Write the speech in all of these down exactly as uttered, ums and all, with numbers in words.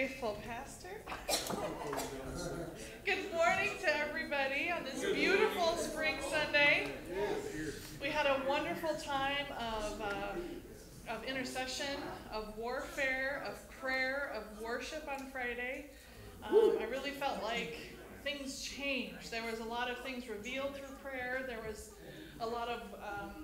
faithful pastor. Good morning to everybody on this beautiful spring Sunday. We had a wonderful time of, uh, of intercession, of warfare, of prayer, of worship on Friday. Um, I really felt like things changed. There was a lot of things revealed through prayer. There was a lot of um,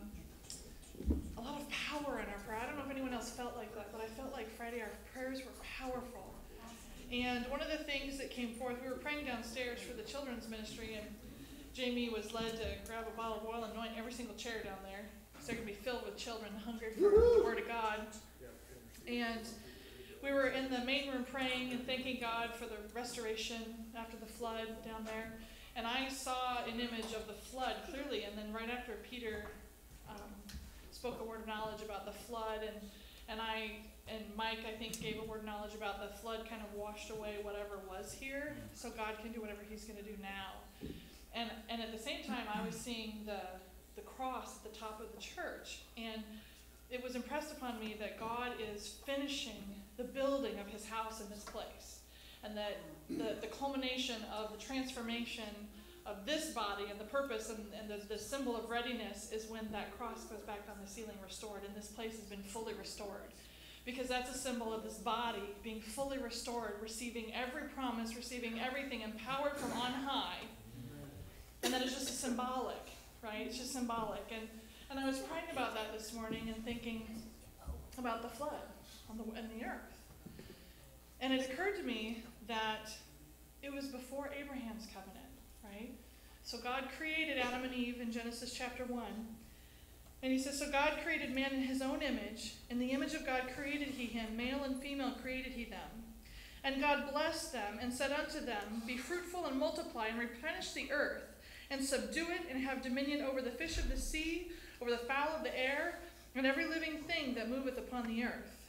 a lot of power in our prayer. I don't know if anyone else felt like that, but I felt like Friday our prayers were powerful. And one of the things that came forth, we were praying downstairs for the children's ministry, and Jamie was led to grab a bottle of oil and anoint every single chair down there, so they're going to be filled with children hungry for the Word of God. And we were in the main room praying and thanking God for the restoration after the flood down there. And I saw an image of the flood clearly, and then right after Peter um, spoke a word of knowledge about the flood, and and I and Mike, I think, gave a word of knowledge about the flood kind of washed away whatever was here, so God can do whatever he's going to do now. And and at the same time, I was seeing the the cross at the top of the church, and it was impressed upon me that God is finishing the building of his house in this place, and that the, the culmination of the transformation of this body and the purpose and, and the, the symbol of readiness is when that cross goes back on the ceiling restored, and this place has been fully restored. Because that's a symbol of this body being fully restored, receiving every promise, receiving everything empowered from on high. And that is just a symbolic, right? It's just symbolic. And and I was praying about that this morning and thinking about the flood on the in the earth. And it occurred to me that it was before Abraham's covenant. Right? So God created Adam and Eve in Genesis chapter one. And he says, so God created man in his own image. In the image of God created he him. Male and female created he them. And God blessed them and said unto them, be fruitful and multiply and replenish the earth and subdue it and have dominion over the fish of the sea, over the fowl of the air, and every living thing that moveth upon the earth.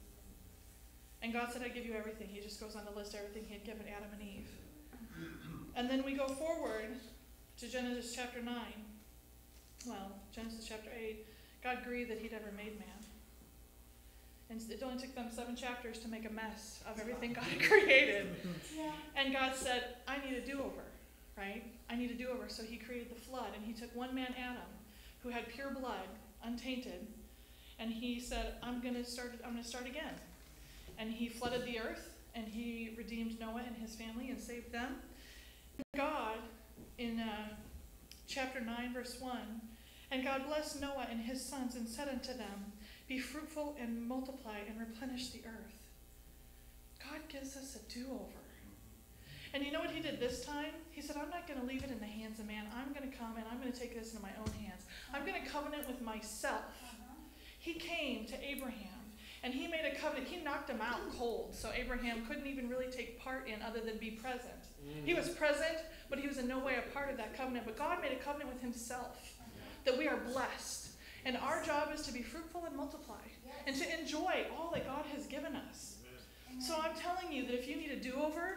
And God said, I give you everything. He just goes on to list everything he had given Adam and Eve. And then we go forward to Genesis chapter nine. Well, Genesis chapter eight. God grieved that he'd ever made man. And it only took them seven chapters to make a mess of everything God had created. Yeah. And God said, I need a do-over, right? I need a do-over. So he created the flood. And he took one man, Adam, who had pure blood, untainted. And he said, I'm going to start, I'm going to start again. And he flooded the earth. And he redeemed Noah and his family and saved them. God, in uh, chapter nine, verse one, and God blessed Noah and his sons and said unto them, be fruitful and multiply and replenish the earth. God gives us a do-over. And you know what he did this time? He said, I'm not going to leave it in the hands of man. I'm going to come and I'm going to take this into my own hands. I'm going to covenant with myself. He came to Abraham. And he made a covenant. He knocked him out cold. So Abraham couldn't even really take part in other than be present. Mm-hmm. He was present, but he was in no way a part of that covenant. But God made a covenant with himself that we are blessed. And our job is to be fruitful and multiply. Yes. And to enjoy all that God has given us. Amen. So I'm telling you that if you need a do-over,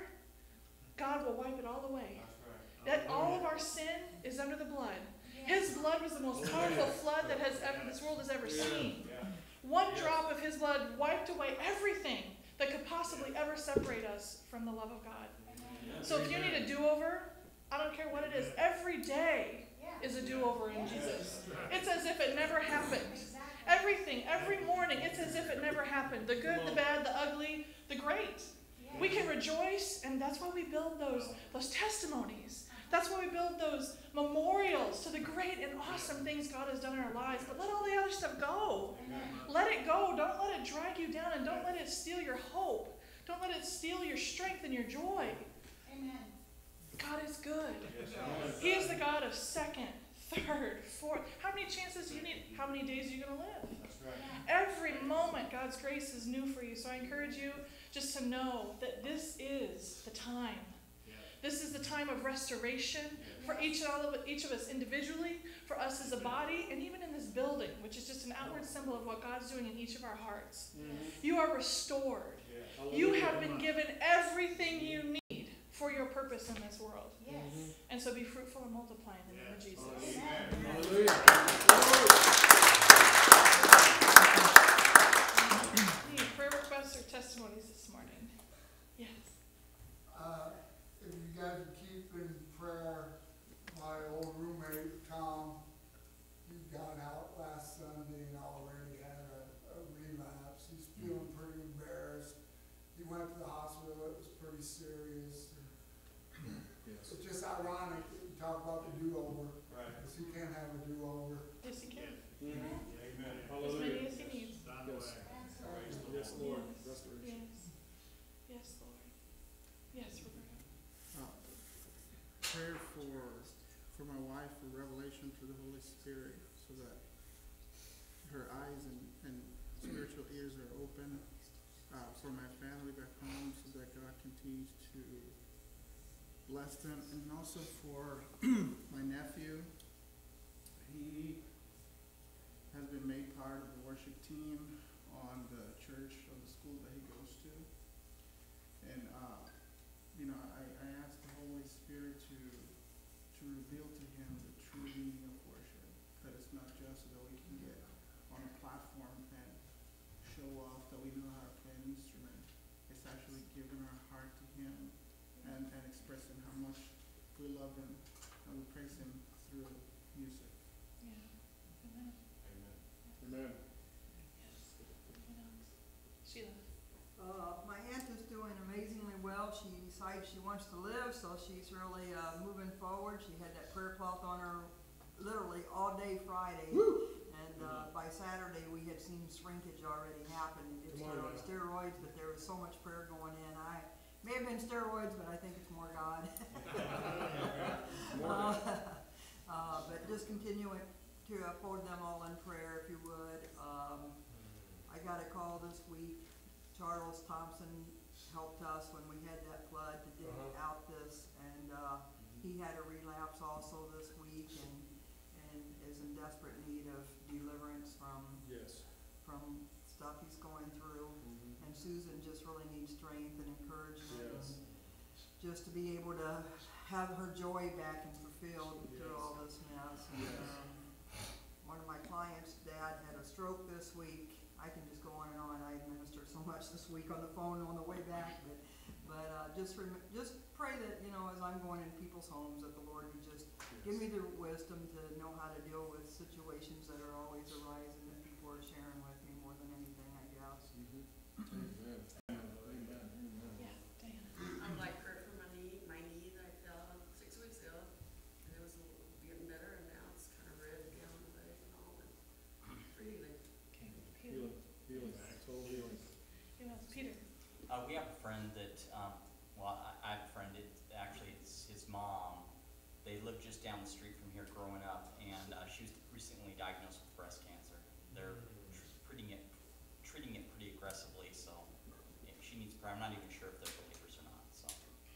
God will wipe it all away. That's right. That all of our sin is under the blood. Yes. His blood was the most powerful flood that has ever this world has ever seen. Yeah. One yes. drop of his blood wiped away everything that could possibly ever separate us from the love of God. Amen. So if you need a do-over, I don't care what it is, every day is a do-over in Jesus. It's as if it never happened. Everything, every morning, it's as if it never happened. The good, the bad, the ugly, the great. We can rejoice, and that's why we build those, those testimonies. That's why we build those memorials to the great and awesome things God has done in our lives. But let all the other stuff go. Amen. Let it go. Don't let it drag you down, and don't let it steal your hope. Don't let it steal your strength and your joy. Amen. God is good. Yes. He is the God of second, third, fourth. How many chances do you need? How many days are you going to live? That's right. Every moment, God's grace is new for you. So I encourage you just to know that this is the time. This is the time of restoration for each and all of each of us individually, for us as a body, and even in this building, which is just an outward symbol of what God's doing in each of our hearts. Mm-hmm. You are restored. Yeah. You have been given everything you need for your purpose in this world. Yes. Mm-hmm. And so be fruitful and multiply in the name of Jesus. Amen. Hallelujah. Any prayer requests or testimonies this morning? pretty serious. Yes. It's just ironic that you talk about the do-over. Right. Because you can have a do-over. Yes, he can. Mm-hmm. Amen. As many as he needs. Yes. Praise the Yes, Lord. Yes. Restoration. Yes. Yes, Lord. Yes, Roberta. Uh, prayer for for my wife for revelation through the Holy Spirit, so that her eyes and, and spiritual ears are open. Uh, for my family back home, so that God continues to bless them, and also for my nephew. He has been made part of the worship team on the church of the school that he goes to. And, uh, you know, I, I ask the Holy Spirit to to reveal to him the true meaning of worship. That it's not just so that we can get on a platform and show off that we know how to play an instrument. It's actually giving our heart to him and, and expressing how much we love him and we praise him through music. Yeah. Amen. Amen. Amen. Yes. Anyone else? Sheila. Uh, my aunt is doing amazingly well. She decided she wants to live, so she's really uh, moving forward. She had that prayer cloth on her literally all day Friday. Woo! And uh, by Saturday, we had seen shrinkage already happen. It Come on started on now. steroids, but there was so much prayer going in. I may have been steroids, but I think it's more God. More uh, uh, but just continuing to uphold them all in prayer, if you would. Um, I got a call this week. Charles Thompson helped us when we had that flood to dig Uh-huh. out this, and uh, he had a relapse also this week, and and is in desperate need of deliverance from Yes. from stuff he's going through. Mm-hmm. And Susan just really needs strength and encouragement, Yes. and just to be able to have her joy back and fulfilled through Yes. all this mess. And, Yes. um, one of my clients' dad had a stroke this week. I can just go on and on. I administered so much this week on the phone on the way back, but but uh, just rem- just pray that, you know, as I'm going in people's homes, that the Lord would just give me the wisdom to know how to deal with situations that are always arising that people are sharing with me more than anything, I guess. Mm-hmm. Amen. Amen. Amen. Yeah, Diana. I'd like prayer for my knee, my knee that I fell on six weeks ago, and it was a little getting better, and now it's kind of red down the leg and all, and for healing. Okay. Healing. Healing. Healing. Total healing. Anyone else? Peter. Uh, we have a friend that, um, well, I, I have a friend, it, actually it's his mom. They lived just down the street from here growing up, and uh, she was recently diagnosed with breast cancer. They're tr- treating it, treating it pretty aggressively, so if she needs prayer. I'm not even sure if they're believers or not, so.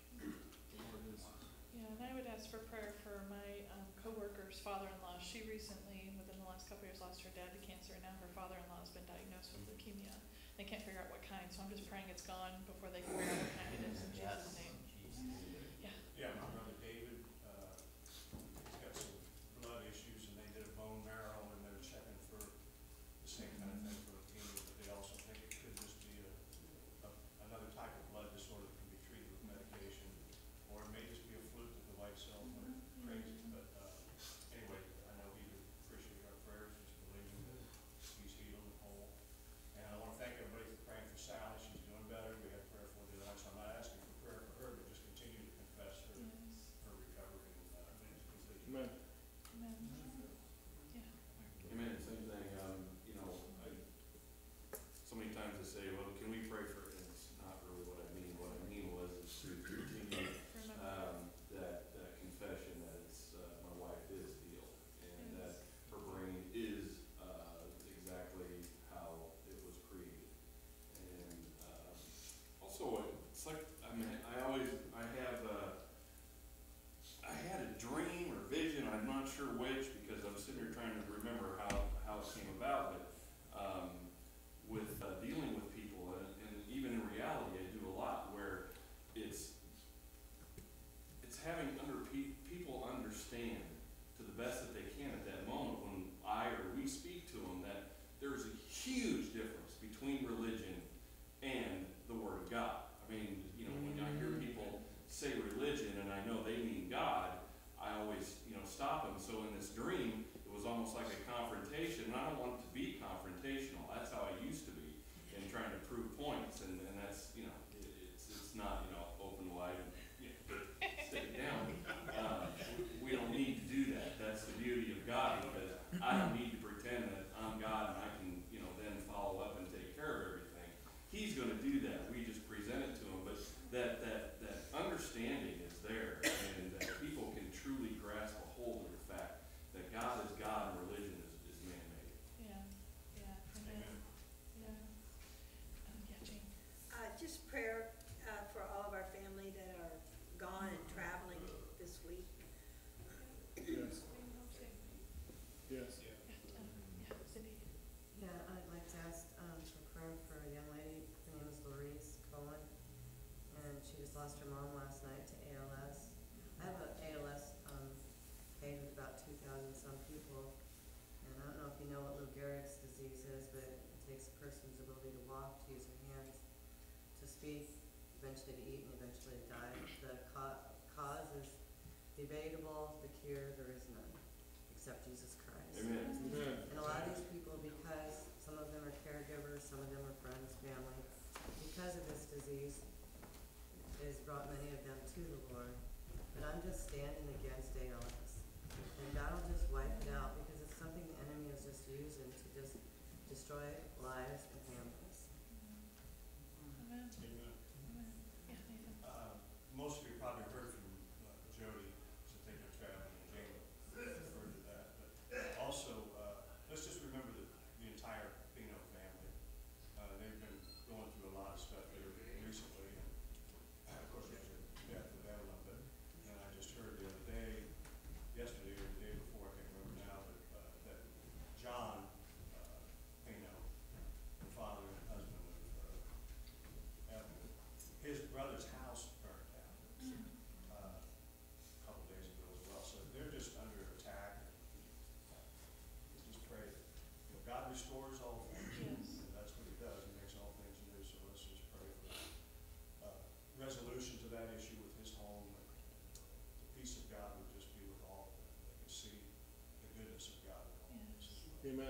Yeah, and I would ask for prayer for my um, coworker's father-in-law. She recently, within the last couple of years, lost her dad to cancer, and now her father-in-law has been diagnosed with leukemia. They can't figure out what kind, so I'm just praying it's gone before they can figure out what kind it is in Yes. Jesus' name. Jesus. Yeah. Yeah, my brother David, uh, he's got some blood issues, and they did a bone marrow, and they're checking for the same kind of thing for leukemia, but they also think it could just be a, a, another type of blood disorder that can be treated with medication, or it may just be a fluke that the white cells went crazy, but, uh, anyway, I know he would appreciate our prayers, just believing that he's healed and whole. And I wanna thank everybody for praying for Sally, she's doing better, we had prayer for her the other night, so I'm not asking for prayer for her, but just continue to confess her, Yes. her recovery and, uh, completion. Amen. Amen. Yeah. Amen. Same thing. Um, you know, I, so many times I say, well, can we pray for it? And it's not really what I mean. What I mean was is to continue Remember. um, that, that confession that it's, uh, my wife is healed and Yes. that her brain is uh, exactly how it was created. And um, also, it's like, I mean, I always, I have uh, I had a dream or vision, I'm not sure which, because I'm sitting here trying to remember how, how it came about, but um, with uh, dealing with people, and, and even in reality, I do a lot where it's it's having under pe- people understand to the best that they can at that moment when I or we speak to them that there's a huge difference between religion and the Word of God. I mean, you know, when I hear people say religion and I know they mean God, I always, you know, stop them. So in this dream, it was almost like a confrontation, and I don't want it to be confrontational. That's how I used to be in trying to prove points, and, and that's, you know, it, it's it's not, you know, open I don't need to pretend that I'm God and I can, you know, then follow up and take care of everything. He's gonna do that, we just present it to him, but that, that, that understanding is there, and that people can truly grasp a hold of the fact that God is God and religion is, is man-made. Yeah, yeah, amen. Yeah. Um, yeah, Jane. Uh, just prayer, uh, for all of our family that are gone and traveling this week. Yes. Yes. Yeah, um, yeah, Cindy. Yeah, I'd like to ask, um, for prayer for a young lady, her name is Louise Cohen, and she just lost her mom last night to A L S. I have a A L S, um, page with about two thousand some people, and I don't know if you know what Lou Gehrig's disease is, but it takes a person's ability to walk, to use her hands, to speak, eventually to eat, and eventually to die. The ca- cause is debatable, the cure, there is none, except Jesus Christ. Amen. Amen. And a lot of these people, because some of them are caregivers, some of them are friends, family, because of this disease, it has brought many of them to the Lord. But I'm just standing against A L S. And God will just wipe it out, because it's something the enemy is just using to just destroy lives and families. Amen. Amen. Amen. Yeah, Nathan. Uh, most of you probably heard from uh, Jody, so take her traveling, and Jane referred to that. But also, uh, let's just remember the, the entire Pino family. Uh, they've been going through a lot of stuff there recently, and uh, of course, there's a death of Evelyn, but then I just heard the other day, yesterday or the day before, I can't remember now, but uh, that John uh, Pino, the father and husband of uh, Evelyn, his brother's house burned down uh, a couple days ago as well. So they're just under attack. We just pray that, you know, God restores all things. Yes. And that's what he does. He makes all things new. So let's just pray for uh, resolution to that issue with his home. And, and the peace of God would just be with all of them. They can see the goodness of God in all this as well. Amen.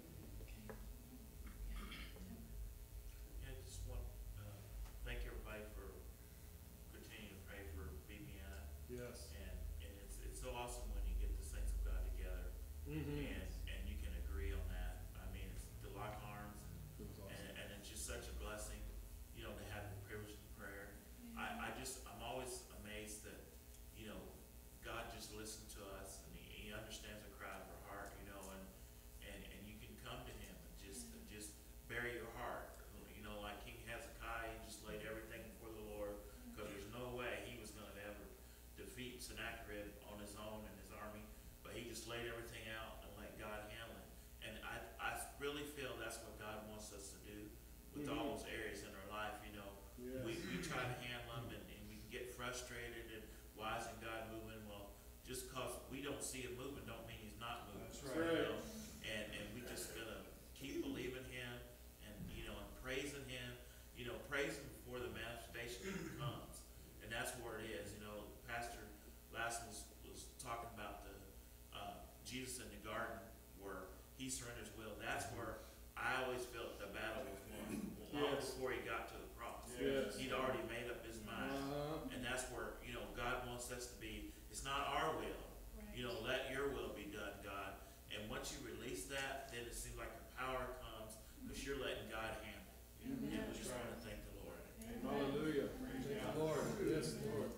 Yeah, just want, uh, thank everybody for continuing to pray for Viviana. Yes. And, and it's, it's so awesome when you get the saints of God together Mm-hmm. and, and you can agree on that. I mean, it's to lock arms and, It was awesome. and, and it's just such a blessing, you know, to have the privilege of prayer. I, I just, I'm always amazed that, you know, God just listens to us and he, he understands the cry of our heart, you know, and, and, and you can come to him and just, and just bury your heart. You know, like King Hezekiah, he just laid everything before the Lord, because there's no way he was gonna ever defeat Sennacherib on his own and his army, but he just laid everything out and let God handle it. And I, I really feel that's what God wants us to do with all those areas in our life, you know. Yes. We, we try to handle them and, and we get frustrated and why isn't God moving? Well, just cause we don't see him moving don't mean he's not moving. That's you right. know? And, and we just gotta keep believing him and, you know, and praising him, you know, praise him before the manifestation comes. And that's where it is, you know. Pastor Lassen was, was talking about the, uh, Jesus in the garden where he surrendered his will. That's where I always felt the battle was won, long Yes. before he got to the cross. Yes. He'd already made up his mind. Uh-huh. And that's where, you know, God wants us to be. It's not our will. Right. You know, let your will be done, God. And once you release that, then it seems like the power comes because you're letting God handle it. Mhm. And we just want to thank the Lord. Hallelujah. Thank the Lord. Yes, Lord.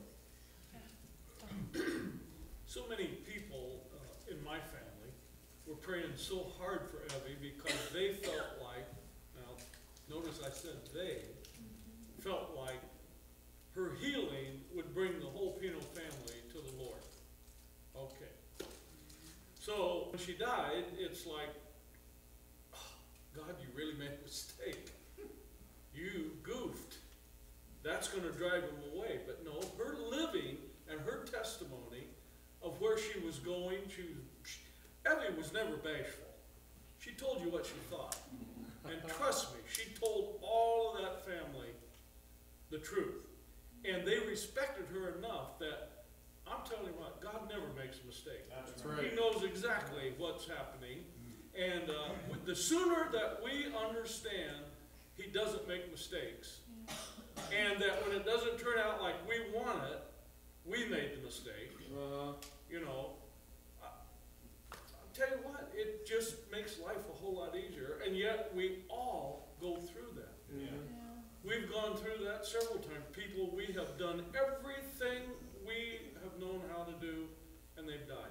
So many people uh, in my family were praying so hard for Evie because they felt like, now, notice I said they, felt like her healing would bring the whole Pino family to the Lord. Okay. So when she died, it's like, oh, God, you really made a mistake. You goofed. That's going to drive him away. But no, her living and her testimony of where she was going, she was, she, Evie was never bashful. She told you what she thought. And trust me, she told all of that family the truth. And they respected her enough that, I'm telling you what, God never makes a mistake. That's right. He knows exactly what's happening. And uh, the sooner that we understand he doesn't make mistakes, and that when it doesn't turn out like we want it, we made the mistake. Uh, You know, I, I'll tell you what, it just makes life a whole lot easier, and yet we all go through that. Mhm. Yeah. We've gone through that several times. People, we have done everything we have known how to do, and they've died.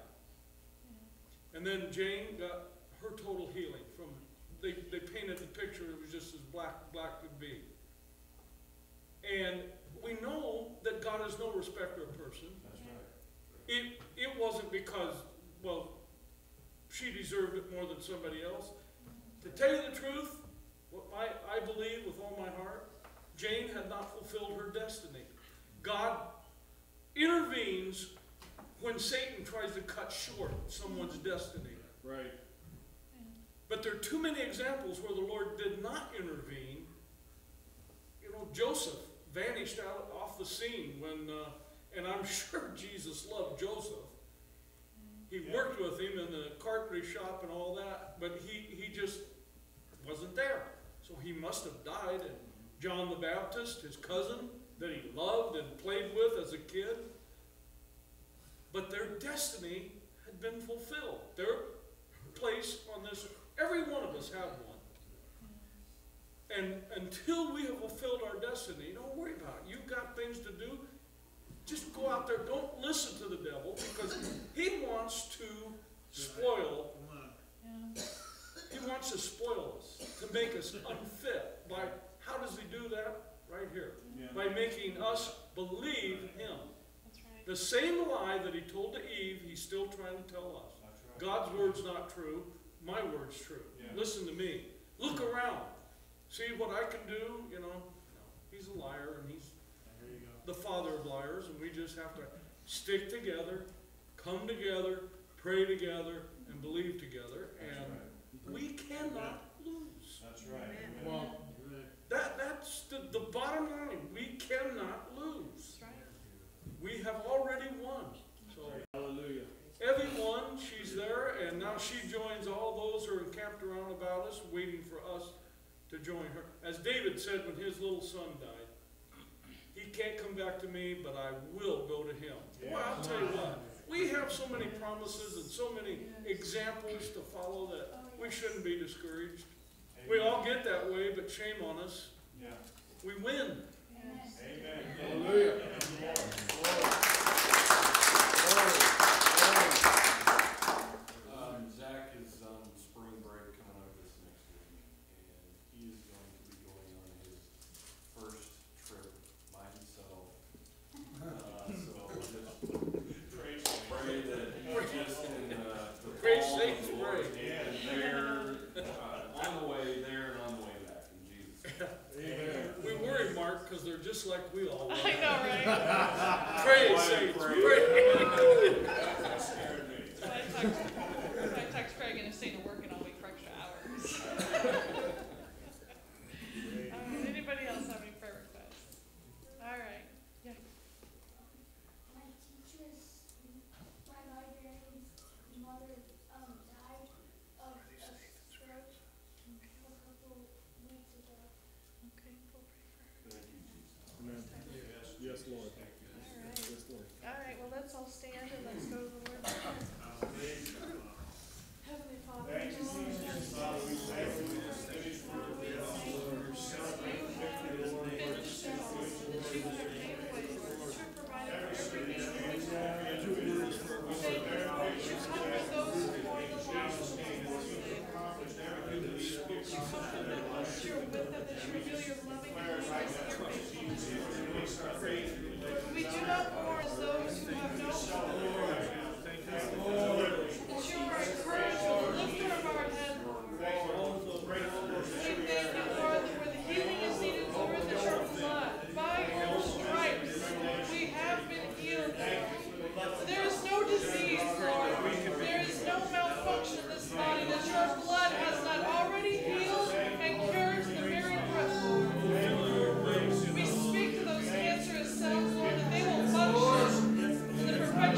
And then Jane got her total healing from, they, they painted the picture, it was just as black, black could be. And we know that God is no respecter of person. That's right. It, it wasn't because, well, she deserved it more than somebody else. To tell you the truth, what my, I believe with all my heart, Jane had not fulfilled her destiny. God intervenes when Satan tries to cut short someone's destiny. Right. But there are too many examples where the Lord did not intervene. You know, Joseph vanished out off the scene when, uh, and I'm sure Jesus loved Joseph. He Yeah. worked with him in the carpentry shop and all that, but he, he just wasn't there. So he must have died. And John the Baptist, his cousin, that he loved and played with as a kid, but their destiny had been fulfilled. Their place on this, every one of us have one. And until we have fulfilled our destiny, don't worry about it. You've got things to do. Just go out there. Don't listen to the devil, because he wants to spoil. Yeah. He wants to spoil us, to make us unfit. By how does he do that? Right here. Yeah. By making us believe him. That's right. The same lie that he told to Eve, he's still trying to tell us. That's right. God's word's not true. My word's true. Yeah. Listen to me. Look around. See what I can do? You know, no, he's a liar, and he's There you go. the father of liars, and we just have to stick together, come together, pray together, and believe together, That's and right. we cannot lose. That's right. Come on. That, that's the, the bottom line. We cannot lose. That's right. We have already won. So, Hallelujah. Evie won, she's there, and now she joins all those who are encamped around about us, waiting for us to join her. As David said when his little son died, he can't come back to me, but I will go to him. Yeah. Well, I'll tell you what, we have so many promises and so many examples to follow that we shouldn't be discouraged. We all get that way, but shame on us. Yeah. We win. Yes. Amen. Hallelujah. Um, Zach is on spring break coming up this next week, and he is going to be going on his first trip by himself. Uh, so just Praise pray that just in, uh, the Great calm of saints the Lord, pray. and there, uh, on the way there and on the way back, in Jesus' name. Amen. We worry, Mark, because they're just like we all I are. know, right? Pray, Why saints, pray? pray. That scared me. So I text, so I text Craig and staying to working all week for extra hours. All right, anybody else have any prayer requests? All right. Yeah. My teacher's, my librarian's mother, um, died of a stroke a couple weeks ago. Okay, we'll pray for her. Thank you, Jesus. Amen. Yes. Yes, Lord. All right. Yes, Lord. All right, well, let's all stand and let's go to the Lord. Heavenly Father, Thank you, Jesus. Father, we thank you for this finished work. We thank you for your self-sacrifice. finished that you have made a way, that you provided for every need. Thank you for Thank you, Lord, you comfort those who mourn the loss of that you've accomplished everything that we spoke you comfort them, Lord, that you're with them, that you reveal your loving kindness and your faithfulness. release our faith. We do not mourn as those who have no hope. Thank you, Lord. That you are encouraged with the lifter of our head. Thank you, Lord. Grateful, Lord, We that thank you you, Lord, that where the healing is needed, Lord, that your blood, by your stripes, we have been healed, Lord. There is no disease, Lord. There is no malfunction in this body, that your blood has not already healed and cured to the very breath, Lord. We speak to those cancerous cells, Lord, that they will function to the perfection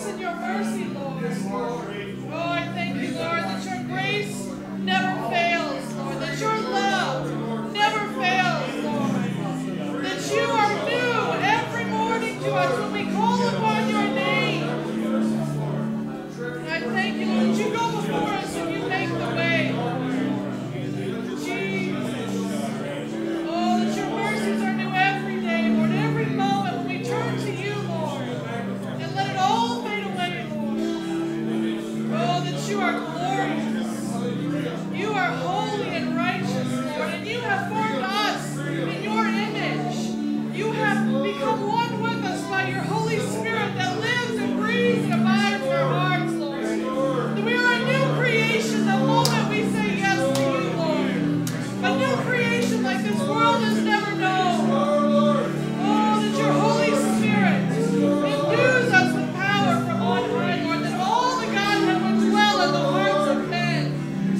and your mercy, Lord. Oh, I thank you, Lord, that your grace never fails, Lord, that your love never fails, Lord, that you are new every morning to us when we call upon your name. And I thank you, Lord, that you go before us and you make the way, Lord. Jesus. Oh, that your mercies are new every day, Lord, every moment when we turn to you, Lord, and let it all fade away, Lord. Oh, that you are glorious. You are holy and righteous, Lord, and you have formed us in your image. You have become one with us by your Holy Spirit that lives and breathes and abides in our hearts, Lord. That we are a new creation the moment we say yes to you, Lord. A new creation like this world has never known. Oh, that your Holy Spirit endues us with power from on high, Lord, that all the Godhead would dwell in the hearts of men.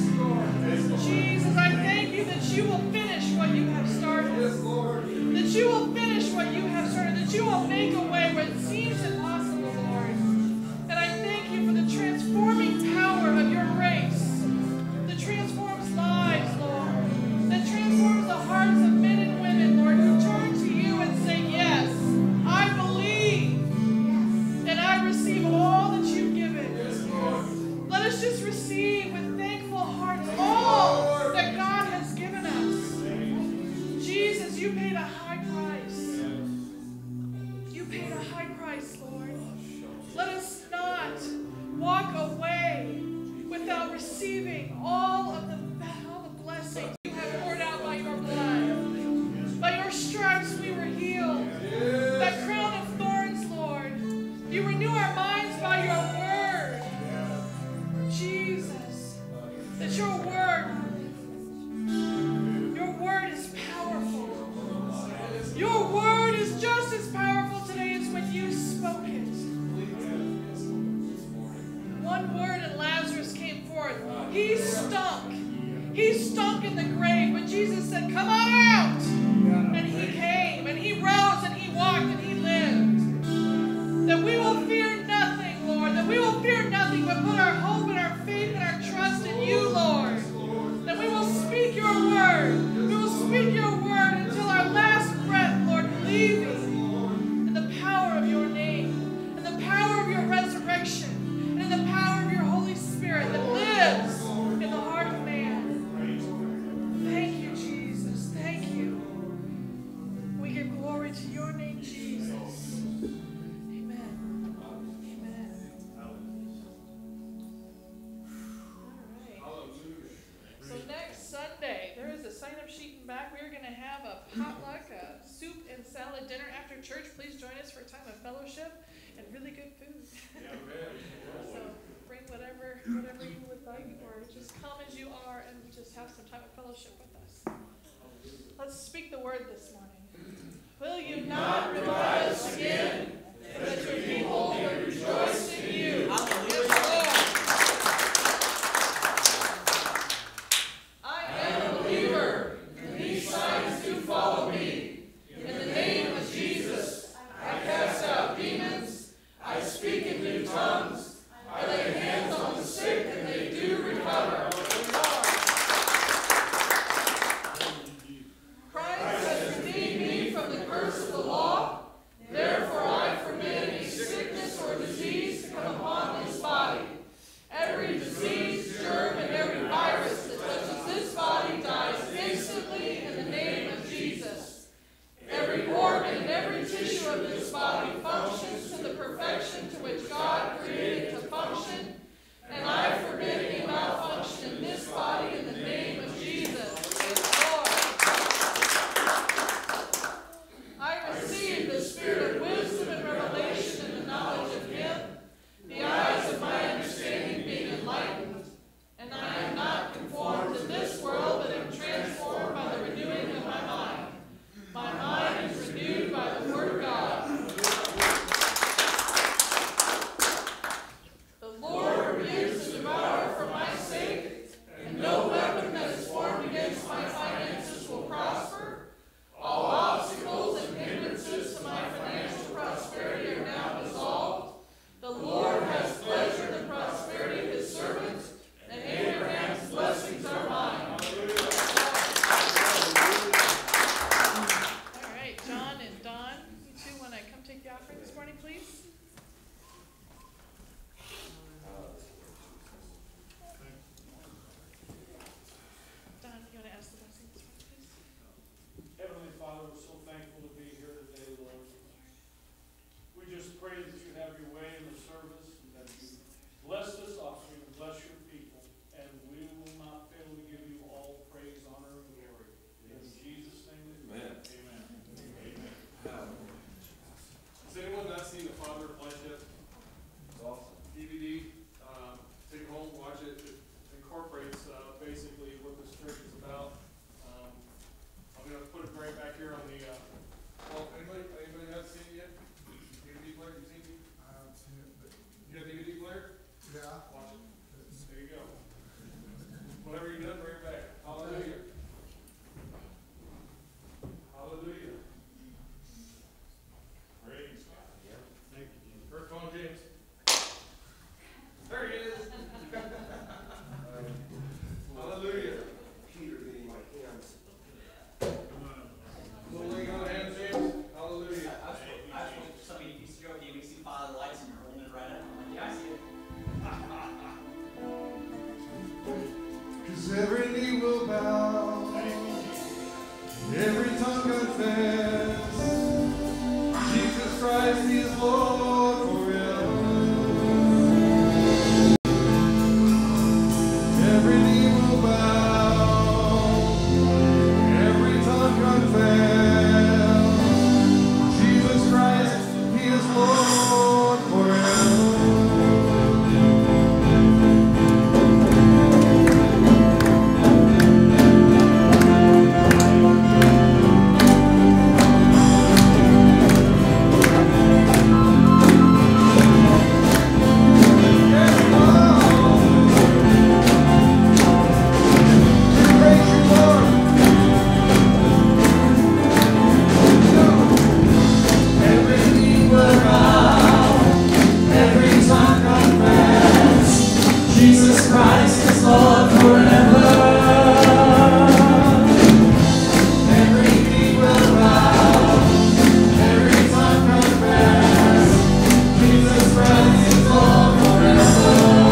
Jesus, I thank you that you will finish what you have started. That you will finish what you have started. That you will make a way where it seems impossible, Lord. And I thank you for the transforming power of your grace that transforms lives, Lord. That transforms the hearts of men and women, Lord, who turn to you and say, yes, I believe and I receive all that you've given. Let us just receive with thankful hearts all that God has given us. Jesus, you paid a high price. You paid a high price, Lord. Let us not walk away without receiving all of the, all the blessings you have poured out by your blood. By your stripes we were healed. That crown of thorns, Lord. You renew our minds by your word. Jesus, that your word, your word is powerful. Your word is just as powerful today as when you spoke it. One word and Lazarus came forth. He stunk. He stunk in the grave, but Jesus said, come on out. And he came, and he rose, and he walked, and he lived. That we will fear nothing, Lord. That we will fear nothing, but put our hope and our faith and our trust in you, Lord. That we will speak your word. We will speak your word until our last breath, Lord, believing in the power of your name, and the power of your resurrection, and in the power of your Holy Spirit that lives in the heart of man. Thank you, Jesus. Thank you. We give glory to your name, Jesus. Amen. Amen. All right. So next Sunday, there is a sign-up sheet in back. We're going to have a potluck, a soup and salad dinner after church. Please join us for a time of fellowship and really good food. So bring whatever, whatever you would like, or just come as you are and just have some time of fellowship with us. Let's speak the word this morning. Will you not revive us again, that your people may rejoice in you? Yes, Lord. I am a believer, and these signs do follow me. In the name of Jesus, I cast out demons, I speak in new tongues, I lay hands on the sick, and they do recover. Christ has redeemed me from the curse of the law. Therefore I forbid any sickness or disease to come upon this body. Every disease, germ, and every virus that touches this body dies instantly in the name of Jesus. Every organ and every tissue of this body functions to the perfection to which God 'Cause every knee will bow, every tongue confess, Jesus Christ is Lord forever. Every knee will bow, every tongue confess, Jesus Christ, He is Lord forever. Jesus Christ is Lord forever. Every knee will bow, every tongue confess, Jesus Christ is Lord forever.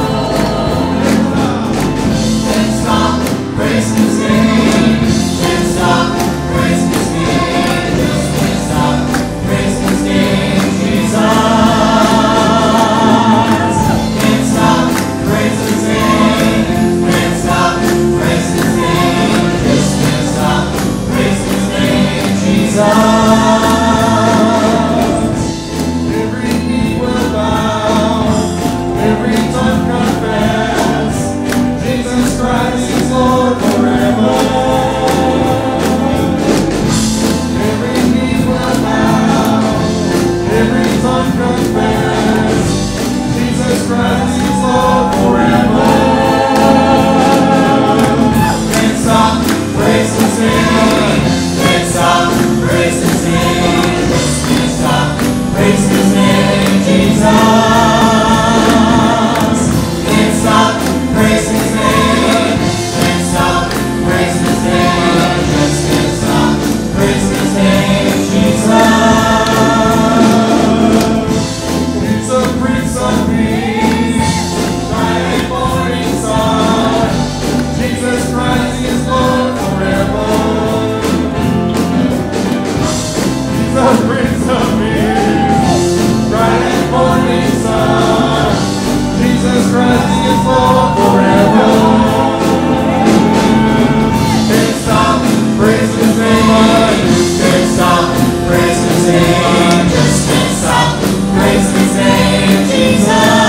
Can't stop praising His name, can't stop praising His name, just can't stop praising His name, Jesus. Can't stop praising His name, can't stop praising His name, just can't stop praising His name, Jesus. Every knee will bow, every tongue confess, Jesus Christ is Lord forever. Every knee will bow, every tongue confess, Jesus Christ is Lord forever. Can't stop praising His name, can't stop praising His name, just can't stop praising His name, Jesus. Can't stop praising His name, can't stop praising His name, just can't stop praising His name, Jesus. He's a Prince of Peace, bright morning star, Jesus Christ is Lord forever. He's a Prince of Peace, bright morning star, Jesus Christ is Lord forever. Can't stop praising His name, can't stop praising His name, just can't stop praising His name, Jesus.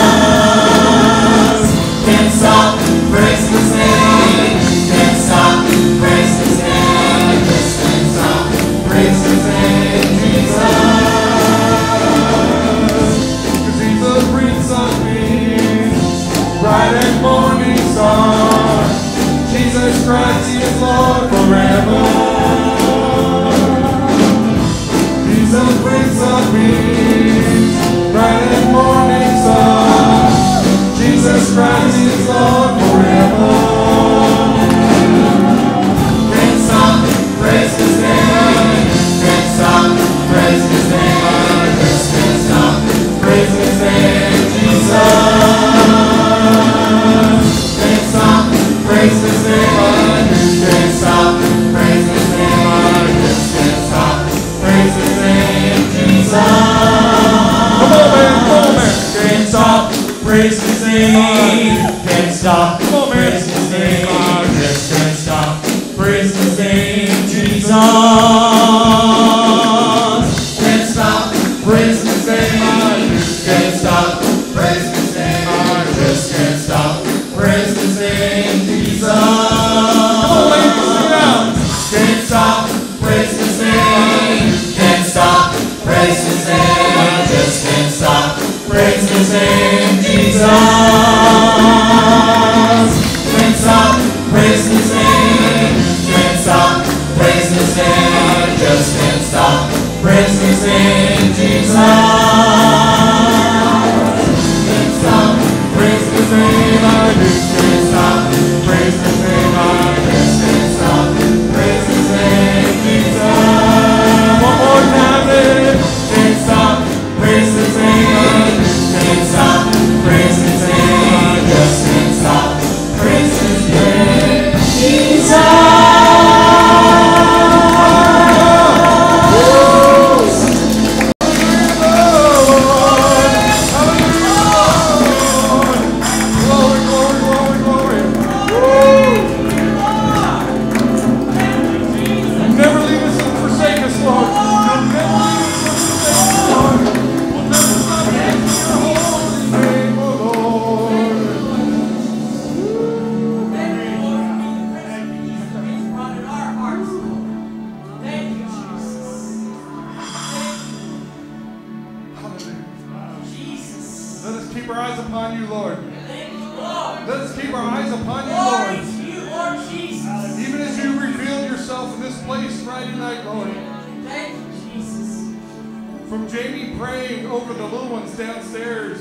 Can't stop praising His name, can't stop praising His name, just can't stop praising His name, Jesus. 'Cause He's the Prince of Peace, bright and morning star, Jesus Christ, He is Lord forever. He's the Prince of Peace, bright and morning star, Jesus Christ is Lord forever. Can't stop praising His name, can't stop praising His name, just can't stop praising His name, Jesus. Can't stop praising His name, can't stop praising His name, just can't stop praising His name, Jesus. Come on, man, come on, man. Can't stop praising His name, can't stop praising His name, just can't stop praising His name, Jesus. Can't stop praising His name, can't stop praising His name, just can't stop praising His name, Jesus. Come on, ladies, sing it out. Can't stop praising His name, can't stop praising His name, just can't stop praising His name, Jesus. Can't stop praising His name, can't stop praising His name, just can't stop praising His name, Jesus. Can't stop praising His name, I just can't stop praising His name, I just can't stop praising His name, Jesus. One more time, then. Can't stop praising His name, can't stop praising His name, just can't stop Let us keep our eyes upon you, Lord. Let us keep our eyes upon you, Lord. Even as you revealed yourself in this place Friday night, Lord. From Jamie praying over the little ones downstairs.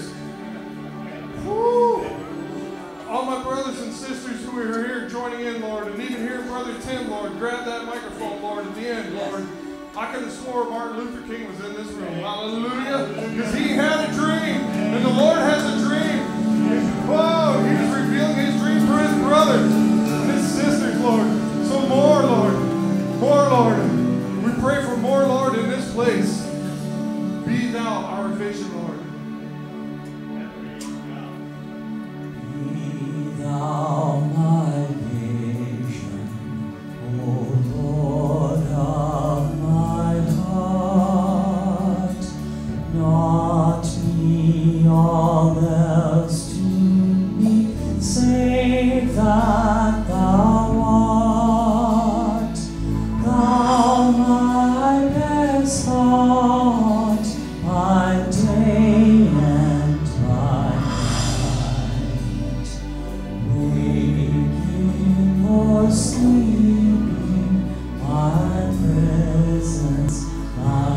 Woo! All my brothers and sisters who are here joining in, Lord, and even here, Brother Tim, Lord, grab that microphone, Lord, at the end, Lord. I could have swore Martin Luther King was in this room. Hallelujah. Because he had a dream, and the Lord has a dream. Whoa, he was revealing his dream for his brothers and his sisters, Lord. So more, Lord. More, Lord. We pray for more, Lord, in this place. Be thou our vision, Lord. Thou my vision, O Lord of my heart, not me all else to me, save that thou art, thou my best thought, by day and by night. Waking or sleeping, my presence, my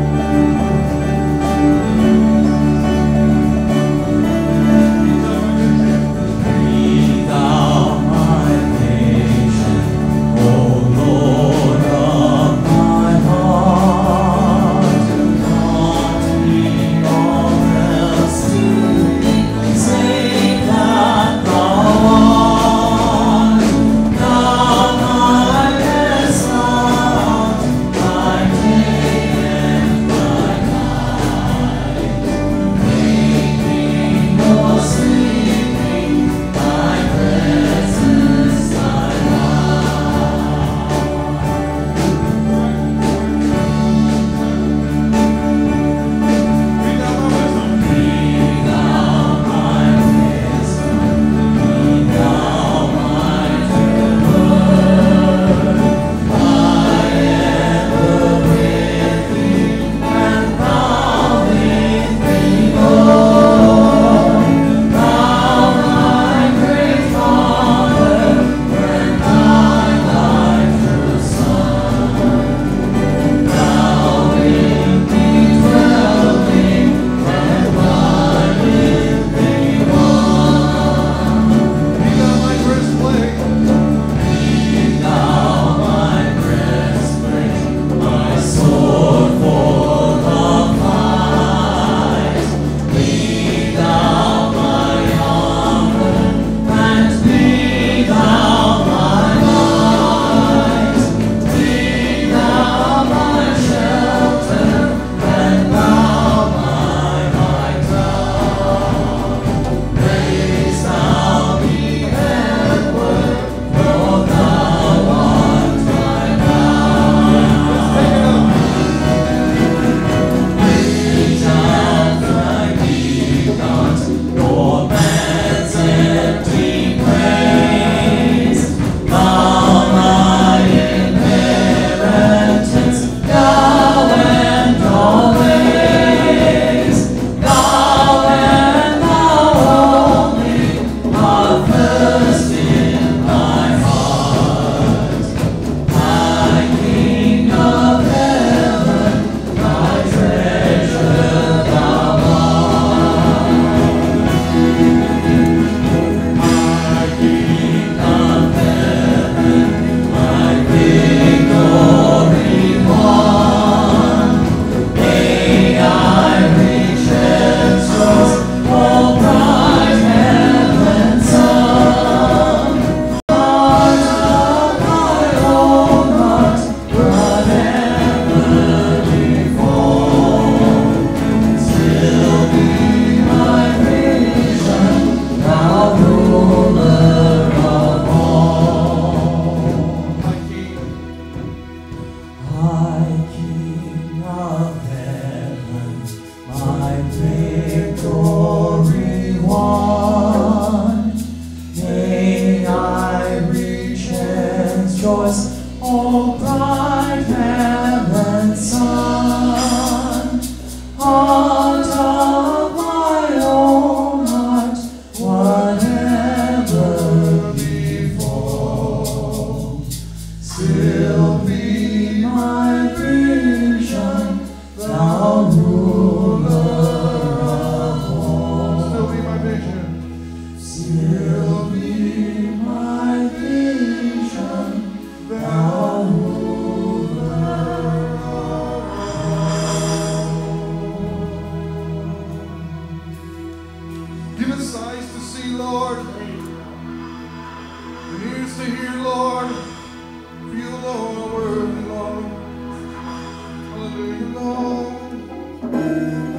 life. Still be my vision. Still be my vision, thou ruler of all. Give us eyes to see, Lord, and ears to hear, Lord. For you alone are worthy, Lord. Hallelujah, Lord.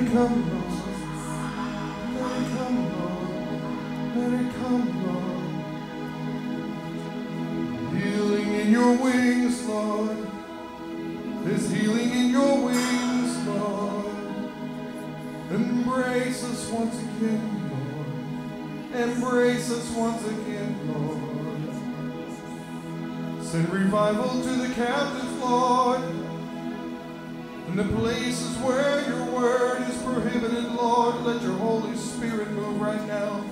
come, Lord. Let it come, Lord. Let it come, Lord. Healing in your wings, Lord. There's healing in your wings, Lord. Embrace us once again, Lord. Embrace us once again, Lord. Send revival to the captives, Lord. In the places where your word is prohibited, Lord, let your Holy Spirit move right now.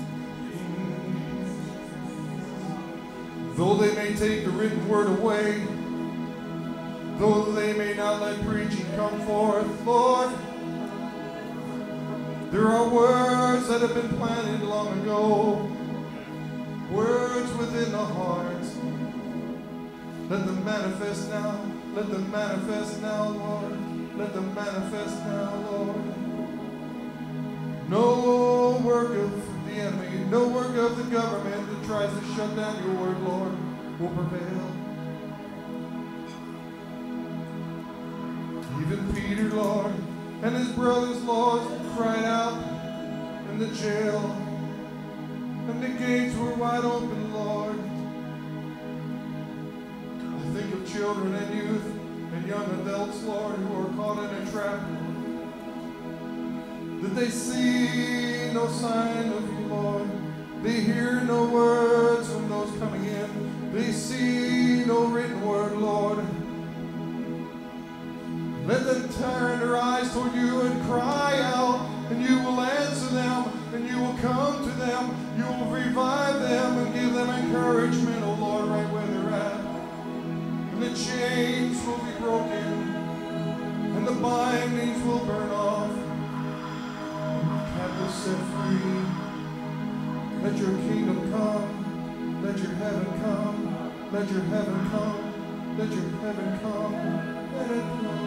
Though they may take the written word away, though they may not let preaching come forth, Lord, there are words that have been planted long ago, words within the heart. Let them manifest now. Let them manifest now, Lord. Let them manifest now, Lord. No work of the enemy, no work of the government that tries to shut down your word, Lord, will prevail. Even Peter, Lord, and his brothers, Lord, cried out in the jail, and the gates were wide open, Lord. Think of children and youth and young adults, Lord, who are caught in a trap. That they see no sign of you, Lord. They hear no words from those coming in. They see no written word, Lord. Let them turn their eyes toward you and cry out, and you will answer them, and you will come to them. You will revive them and give them encouragement, oh Lord, right where they're at. And the chains will be broken, and the bindings will burn off, and the captives set free. Let your kingdom come, let your heaven come, let your heaven come, let your heaven come, let it come.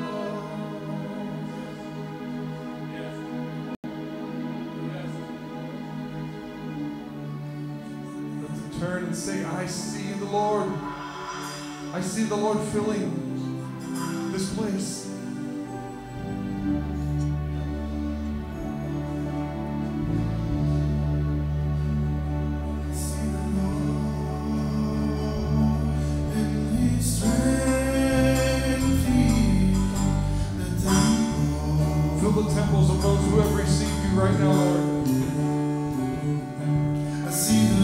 Yes. Yes. Let them turn and say, I see the Lord. I see the Lord filling this place. Fill the temples of those who have received you right now, Lord. I see the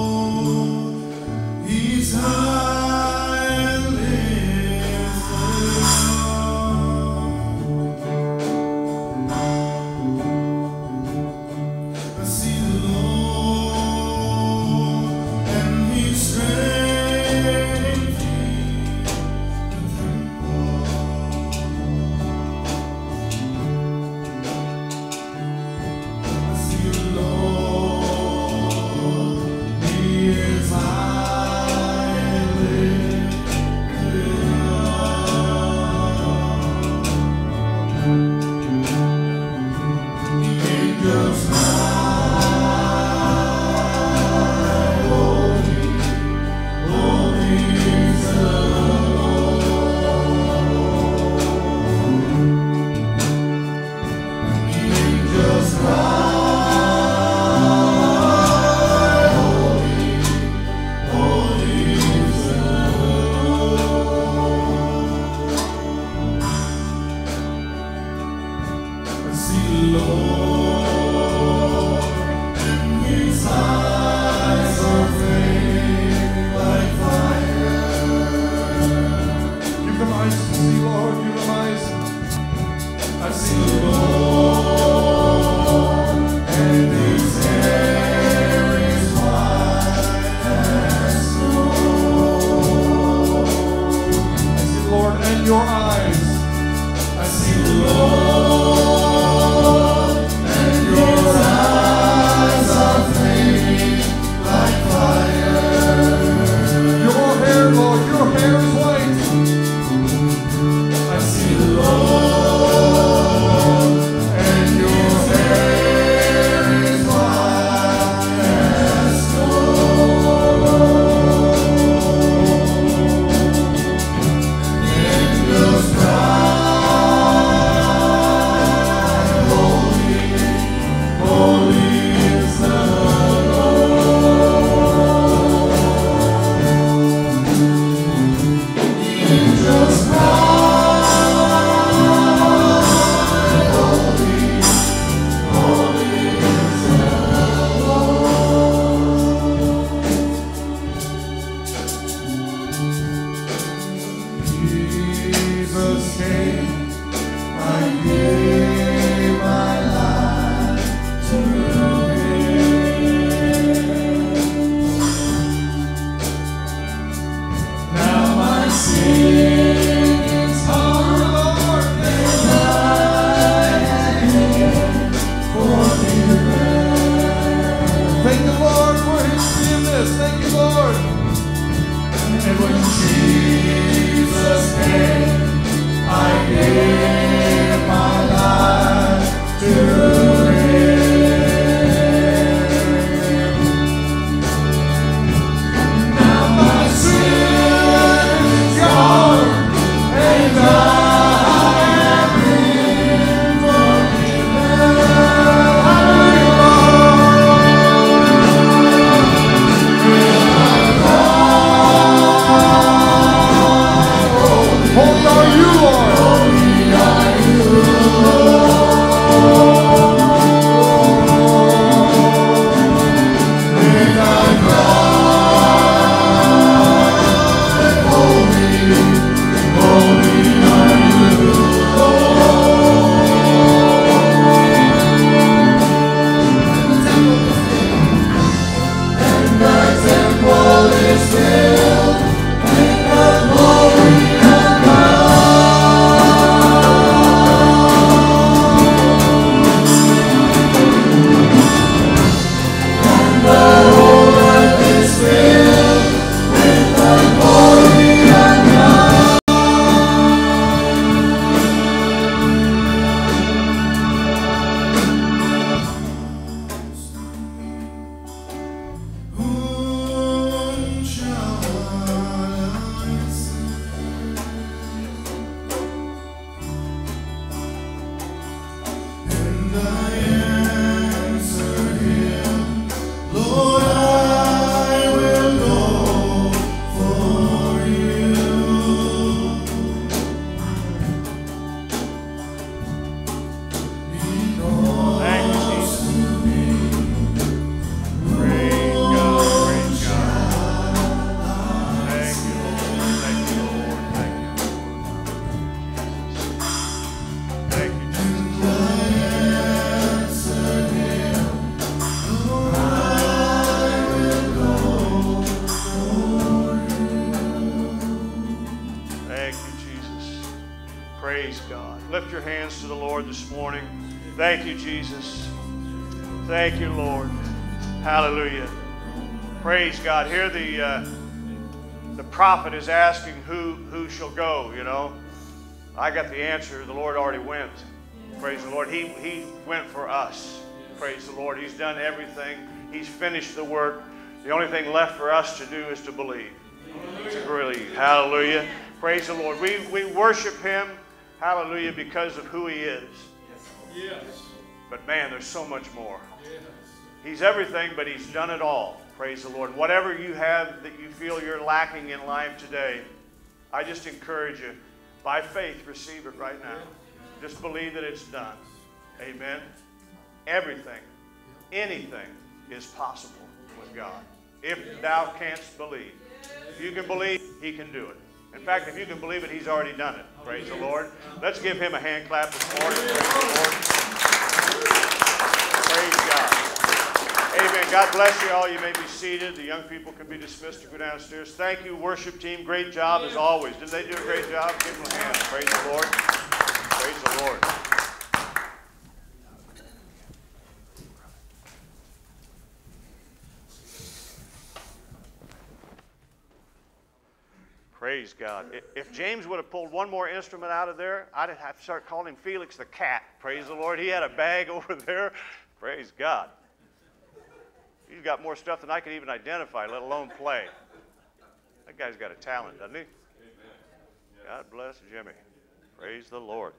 Lord. He's high and lifted Yes, thank you, Lord. And when Jesus came, I gave my life to Him. Now my sin is gone, and I have been forgiven. Holy are you, Lord. Holy are you, Lord. And I cry, holy, holy are you, Lord. And the temple is filled with the glory of Thank you, Jesus. Thank you, Lord. Hallelujah. Praise God. Here the uh, the prophet is asking who who shall go, you know. I got the answer. The Lord already went. Praise the Lord. He, he went for us. Praise the Lord. He's done everything. He's finished the work. The only thing left for us to do is to believe. To believe. Hallelujah. Praise the Lord. We, we worship Him. Hallelujah, because of who He is. Yes. But man, there's so much more. Yes. He's everything, but He's done it all. Praise the Lord. Whatever you have that you feel you're lacking in life today, I just encourage you, by faith, receive it right now. Just believe that it's done. Amen. Everything, anything is possible with God. If thou canst believe. If you can believe, He can do it. In fact, if you can believe it, He's already done it. Praise the Lord. Let's give Him a hand clap this morning. Praise the Lord. Praise God. Amen. God bless you all. You may be seated. The young people can be dismissed to go downstairs. Thank you, worship team. Great job as always. Didn't they do a great job? Give them a hand. Praise the Lord. Praise the Lord. Praise God. If James would have pulled one more instrument out of there, I'd have to start calling him Felix the cat. Praise the Lord. He had a bag over there. Praise God. He's got more stuff than I could even identify, let alone play. That guy's got a talent, doesn't he? God bless Jimmy. Praise the Lord.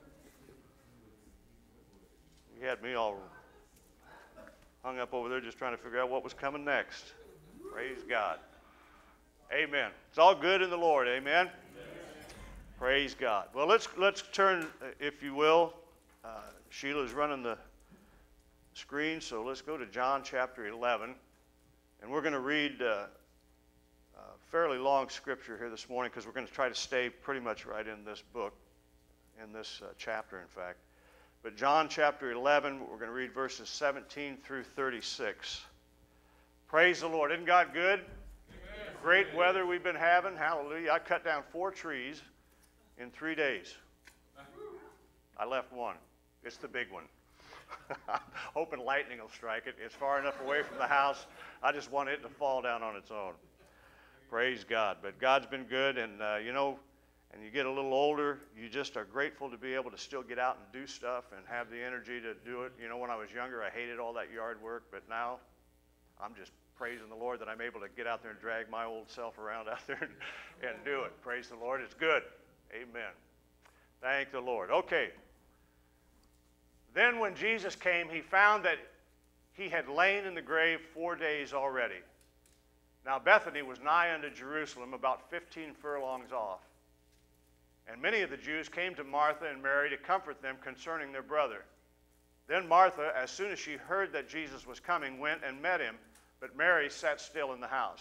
He had me all hung up over there just trying to figure out what was coming next. Praise God. Amen. It's all good in the Lord. Amen. Amen. Praise God. Well, let's let's turn, if you will. Uh, Sheila's running the screen, so let's go to John chapter eleven, and we're going to read uh, a fairly long scripture here this morning because we're going to try to stay pretty much right in this book, in this uh, chapter, in fact. But John chapter eleven, we're going to read verses seventeen through thirty-six. Praise the Lord. Isn't God good? Great weather we've been having. Hallelujah. I cut down four trees in three days. I left one. It's the big one. hoping lightning will strike it. It's far enough away from the house. I just want it to fall down on its own. Praise God. But God's been good, and uh, you know, and you get a little older, you just are grateful to be able to still get out and do stuff and have the energy to do it. You know, when I was younger, I hated all that yard work, but now I'm just praising the Lord that I'm able to get out there and drag my old self around out there and, and do it. Praise the Lord. It's good. Amen. Thank the Lord. Okay. Then when Jesus came, he found that he had lain in the grave four days already. Now Bethany was nigh unto Jerusalem, about fifteen furlongs off. And many of the Jews came to Martha and Mary to comfort them concerning their brother. Then Martha, as soon as she heard that Jesus was coming, went and met him, but Mary sat still in the house.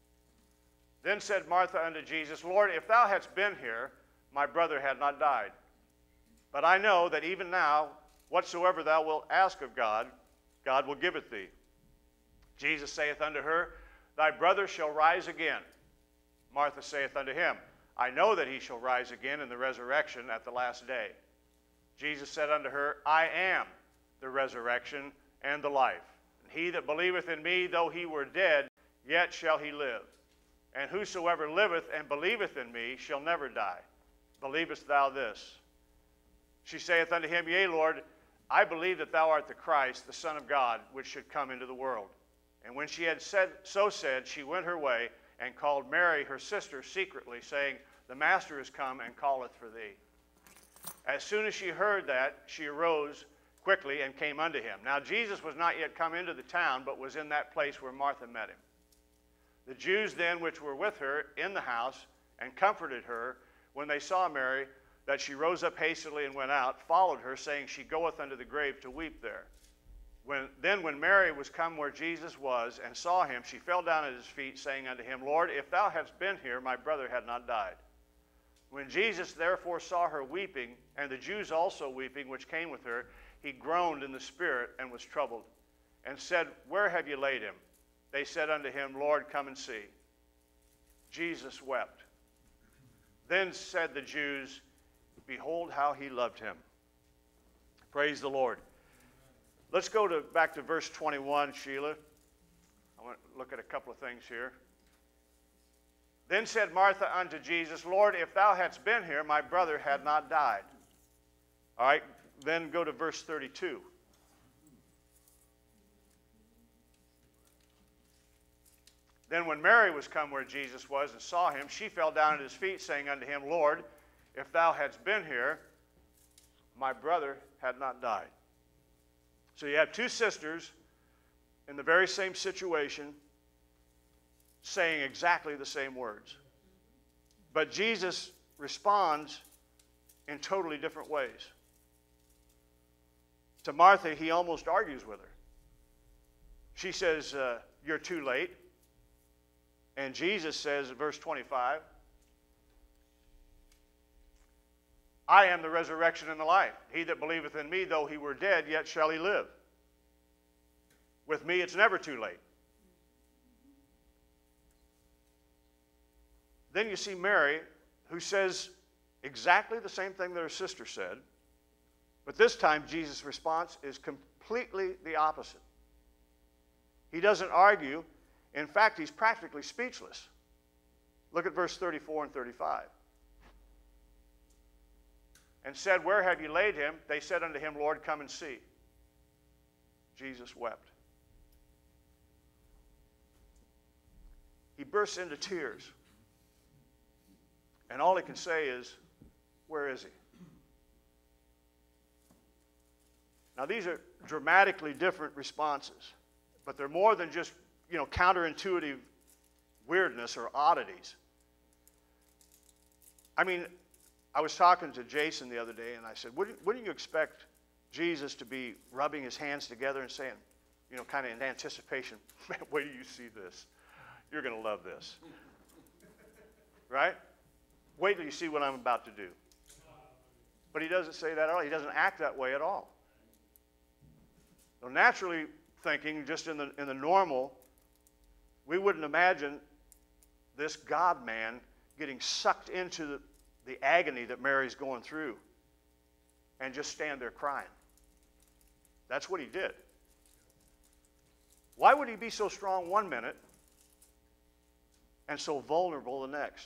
Then said Martha unto Jesus, Lord, if thou hadst been here, my brother had not died. But I know that even now, whatsoever thou wilt ask of God, God will give it thee. Jesus saith unto her, Thy brother shall rise again. Martha saith unto him, I know that he shall rise again in the resurrection at the last day. Jesus said unto her, I am the resurrection and the life. And he that believeth in me, though he were dead, yet shall he live. And whosoever liveth and believeth in me shall never die. Believest thou this? She saith unto him, Yea, Lord, I believe that thou art the Christ, the Son of God, which should come into the world. And when she had said, so said, she went her way, and called Mary her sister secretly, saying, The Master is come, and calleth for thee. As soon as she heard that, she arose quickly and came unto him. Now Jesus was not yet come into the town, but was in that place where Martha met him. The Jews then which were with her in the house, and comforted her, when they saw Mary, that she rose up hastily and went out, followed her, saying, She goeth unto the grave to weep there. When, then when Mary was come where Jesus was, and saw him, she fell down at his feet, saying unto him, Lord, if thou hadst been here, my brother had not died. When Jesus therefore saw her weeping, and the Jews also weeping, which came with her, he groaned in the spirit, and was troubled, and said, Where have you laid him? They said unto him, Lord, come and see. Jesus wept. Then said the Jews, Behold how he loved him. Praise the Lord. Let's go to, back to verse twenty-one, Sheila. I want to look at a couple of things here. Then said Martha unto Jesus, Lord, if thou hadst been here, my brother had not died. All right, then go to verse thirty-two. Then when Mary was come where Jesus was and saw him, she fell down at his feet, saying unto him, Lord, if thou hadst been here, my brother had not died. So you have two sisters in the very same situation saying exactly the same words. But Jesus responds in totally different ways. To Martha, he almost argues with her. She says, uh, you're too late. And Jesus says in verse twenty-five, I am the resurrection and the life. He that believeth in me, though he were dead, yet shall he live. With me, it's never too late. Then you see Mary, who says exactly the same thing that her sister said, but this time Jesus' response is completely the opposite. He doesn't argue. In fact, he's practically speechless. Look at verse thirty-four and thirty-five. And said, Where have you laid him? They said unto him, Lord, come and see. Jesus wept. He bursts into tears. And all he can say is, where is he? Now, these are dramatically different responses, but they're more than just, you know, counterintuitive weirdness or oddities. I mean, I was talking to Jason the other day, and I said, wouldn't, wouldn't you expect Jesus to be rubbing his hands together and saying, you know, kind of in anticipation, man, wait till you see this. You're going to love this. Right? Wait till you see what I'm about to do. But he doesn't say that at all. He doesn't act that way at all. So naturally thinking, just in the, in the normal, we wouldn't imagine this God-man getting sucked into the, the agony that Mary's going through and just stand there crying. That's what he did. Why would he be so strong one minute and so vulnerable the next?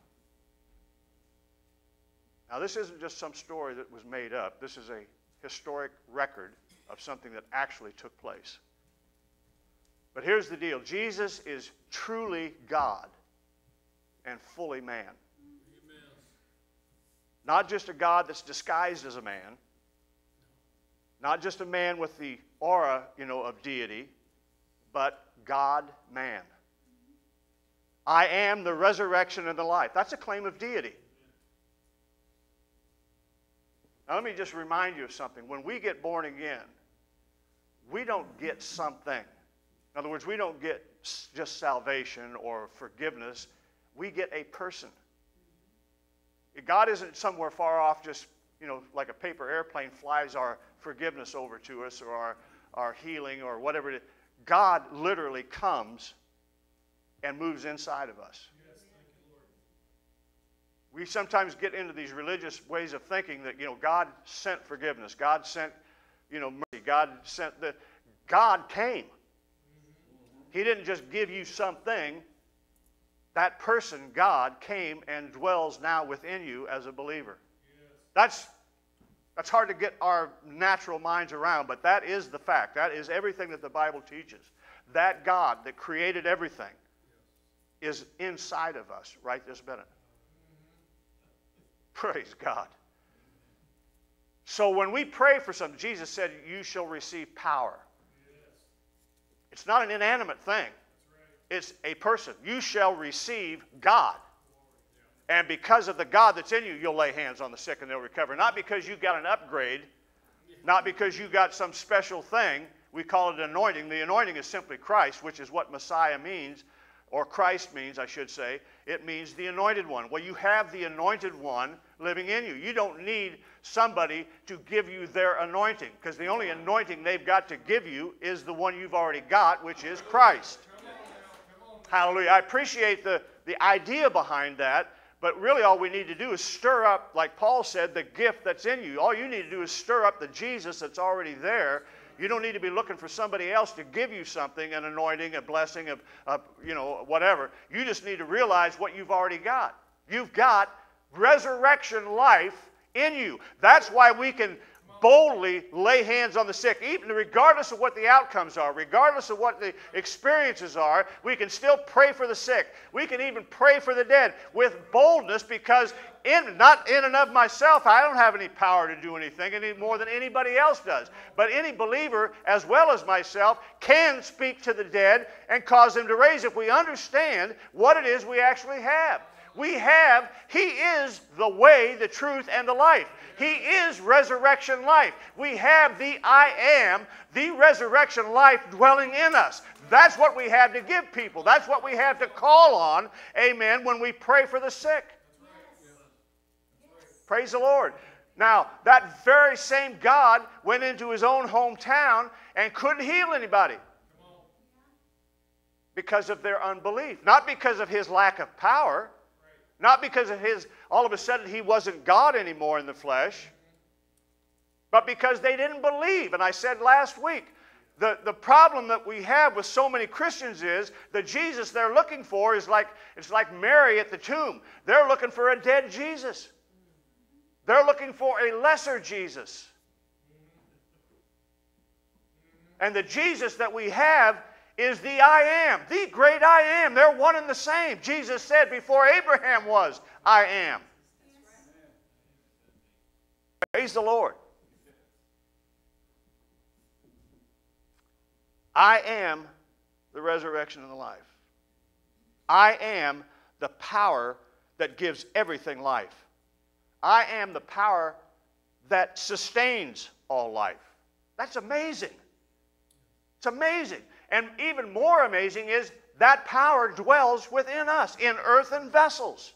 Now, this isn't just some story that was made up. This is a historic record of something that actually took place. But here's the deal. Jesus is truly God and fully man. Amen. Not just a God that's disguised as a man. Not just a man with the aura, you know, of deity, but God-man. I am the resurrection and the life. That's a claim of deity. Now, let me just remind you of something. When we get born again, we don't get something. In other words, we don't get just salvation or forgiveness. We get a person. God isn't somewhere far off, just, you know, like a paper airplane flies our forgiveness over to us, or our, our healing, or whatever it is. God literally comes and moves inside of us. Yes, thank you, Lord. We sometimes get into these religious ways of thinking that, you know, God sent forgiveness. God sent, you know, mercy. God sent the... God came. He didn't just give you something. That person, God, came and dwells now within you as a believer. Yes. That's, that's hard to get our natural minds around, but that is the fact. That is everything that the Bible teaches. That God that created everything is inside of us right this minute. Praise God. So when we pray for something, Jesus said, you shall receive power. It's not an inanimate thing. It's a person. You shall receive God. And because of the God that's in you, you'll lay hands on the sick and they'll recover. Not because you got an upgrade. Not because you got some special thing. We call it anointing. The anointing is simply Christ, which is what Messiah means, or Christ means, I should say. It means the anointed one. Well, you have the anointed one living in you. You don't need somebody to give you their anointing, because the only anointing they've got to give you is the one you've already got, which is Christ. Hallelujah. I appreciate the, the idea behind that, but really all we need to do is stir up, like Paul said, the gift that's in you. All you need to do is stir up the Jesus that's already there. You don't need to be looking for somebody else to give you something, an anointing, a blessing, a, a, you know, whatever. You just need to realize what you've already got. You've got resurrection life in you. That's why we can boldly lay hands on the sick, even regardless of what the outcomes are, regardless of what the experiences are. We can still pray for the sick. We can even pray for the dead with boldness, because in, not in and of myself, I don't have any power to do anything any more than anybody else does. But any believer, as well as myself, can speak to the dead and cause them to raise if we understand what it is we actually have. We have, He is the way, the truth, and the life. He is resurrection life. We have the I am, the resurrection life dwelling in us. That's what we have to give people. That's what we have to call on, amen, when we pray for the sick. Praise the Lord. Now, that very same God went into His own hometown and couldn't heal anybody because of their unbelief. Not because of His lack of power. Not because of his, all of a sudden he wasn't God anymore in the flesh, but because they didn't believe. And I said last week, the, the problem that we have with so many Christians is the Jesus they're looking for is like, it's like Mary at the tomb. They're looking for a dead Jesus. They're looking for a lesser Jesus. And the Jesus that we have is the I am, the great I am. They're one and the same. Jesus said, before Abraham was, I am. Praise the Lord. I am the resurrection and the life. I am the power that gives everything life. I am the power that sustains all life. That's amazing. It's amazing. And even more amazing is that power dwells within us in earthen vessels.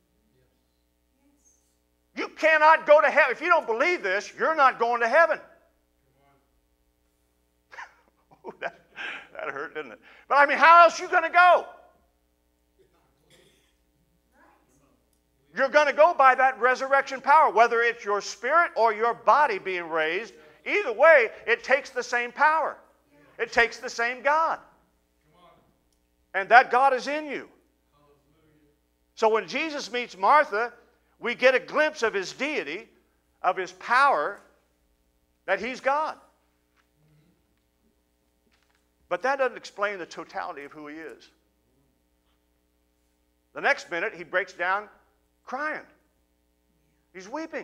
You cannot go to heaven. If you don't believe this, you're not going to heaven. Ooh, that, that hurt, didn't it? But I mean, how else are you going to go? You're going to go by that resurrection power, whether it's your spirit or your body being raised. Either way, it takes the same power. It takes the same God. And that God is in you. So when Jesus meets Martha, we get a glimpse of his deity, of his power, that he's God. But that doesn't explain the totality of who he is. The next minute, he breaks down crying. He's weeping.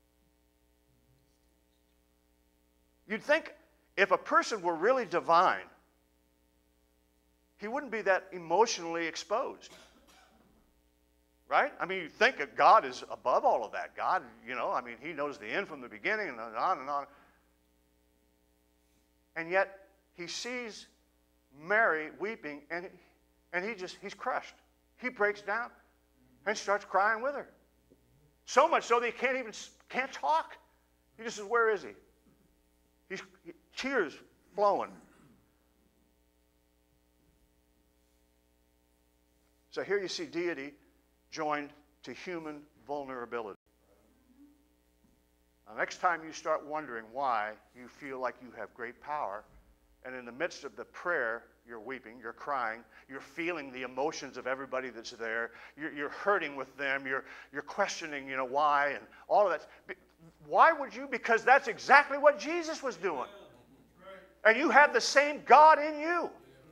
You'd think if a person were really divine, he wouldn't be that emotionally exposed. Right? I mean, you think that God is above all of that. God, you know, I mean, he knows the end from the beginning and on and on. And yet, he sees Mary weeping, and, and he just, he's crushed. He breaks down and starts crying with her. So much so that he can't even, can't talk. He just says, where is he? He's, he, tears flowing. So here you see deity joined to human vulnerability. Now, next time you start wondering why you feel like you have great power, and in the midst of the prayer, you're weeping, you're crying, you're feeling the emotions of everybody that's there, you're, you're hurting with them, you're, you're questioning, you know, why, and all of that. Why would you? Because that's exactly what Jesus was doing. And you have the same God in you.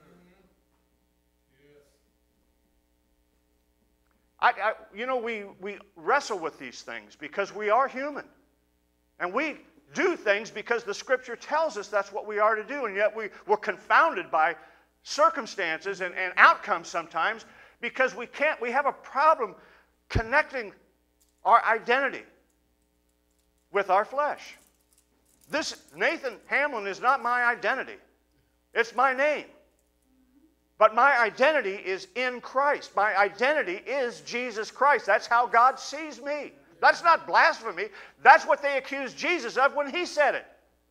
I, I, you know, we, we wrestle with these things because we are human. And we do things because the Scripture tells us that's what we are to do. And yet we, we're confounded by circumstances and, and outcomes sometimes because we can't, we have a problem connecting our identity with our flesh. This Nathan Hamlin is not my identity. It's my name. But my identity is in Christ. My identity is Jesus Christ. That's how God sees me. That's not blasphemy. That's what they accused Jesus of when he said it.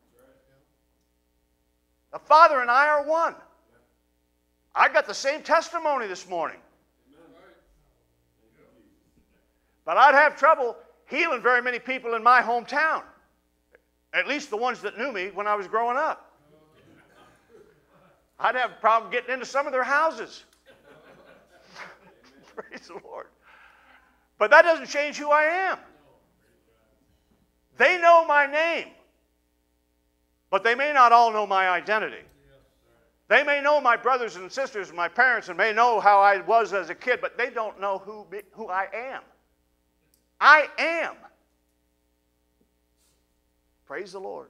The Father and I are one. I got the same testimony this morning. But I'd have trouble healing very many people in my hometown. At least the ones that knew me when I was growing up. I'd have a problem getting into some of their houses. Praise the Lord. But that doesn't change who I am. They know my name. But they may not all know my identity. They may know my brothers and sisters and my parents and may know how I was as a kid, but they don't know who, who I am. I am. Praise the Lord.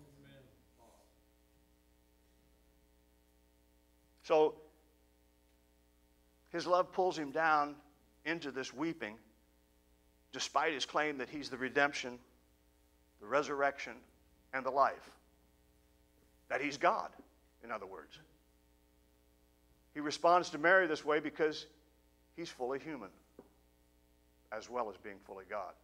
So, his love pulls him down into this weeping, despite his claim that he's the redemption, the resurrection, and the life. That he's God, in other words. He responds to Mary this way because he's fully human, as well as being fully God.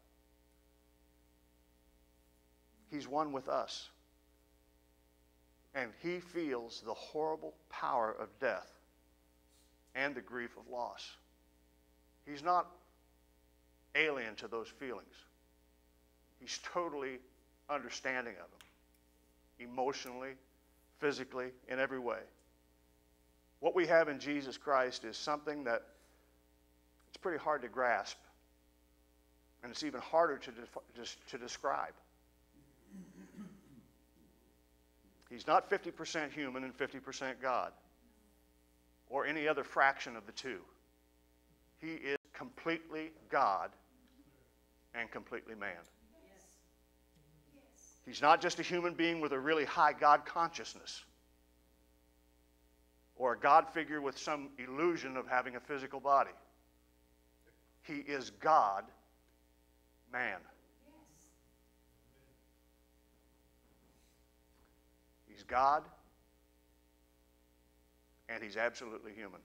He's one with us. And he feels the horrible power of death and the grief of loss. He's not alien to those feelings. He's totally understanding of them, emotionally, physically, in every way. What we have in Jesus Christ is something that it's pretty hard to grasp, and it's even harder to, de- to describe. He's not fifty percent human and fifty percent God, or any other fraction of the two. He is completely God and completely man. Yes. Yes. He's not just a human being with a really high God consciousness, or a God figure with some illusion of having a physical body. He is God, man. He's God, and he's absolutely human.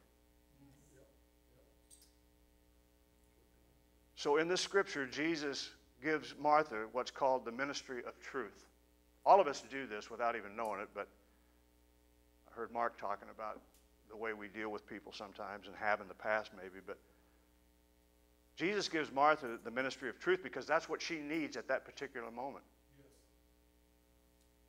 So in this scripture, Jesus gives Martha what's called the ministry of truth. All of us do this without even knowing it, but I heard Mark talking about the way we deal with people sometimes and have in the past maybe, but Jesus gives Martha the ministry of truth because that's what she needs at that particular moment.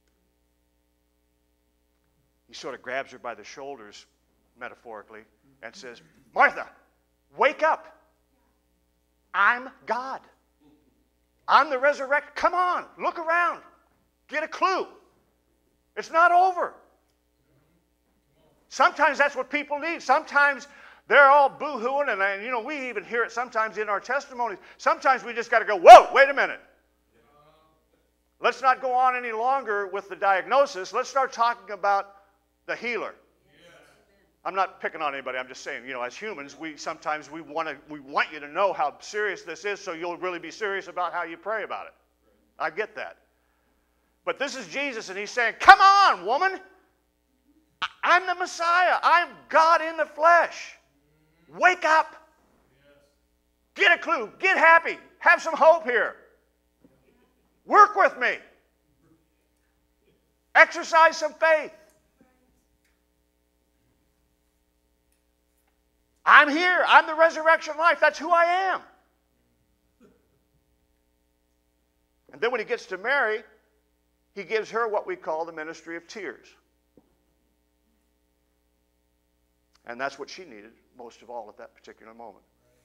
he sort of grabs her by the shoulders, metaphorically, and says, Martha, wake up. I'm God. I'm the resurrection. Come on, look around. Get a clue. It's not over. Sometimes that's what people need. Sometimes they're all boo-hooing, and, and you know, we even hear it sometimes in our testimonies. Sometimes we just got to go, whoa, wait a minute. Let's not go on any longer with the diagnosis. Let's start talking about the healer. I'm not picking on anybody. I'm just saying, you know, as humans, we sometimes we want to we want you to know how serious this is, so you'll really be serious about how you pray about it. I get that. But this is Jesus, and he's saying, come on, woman. I'm the Messiah. I'm God in the flesh. Wake up. Get a clue. Get happy. Have some hope here. Work with me. Exercise some faith. I'm here. I'm the resurrection life. That's who I am. And then when he gets to Mary, he gives her what we call the ministry of tears. And that's what she needed most of all at that particular moment.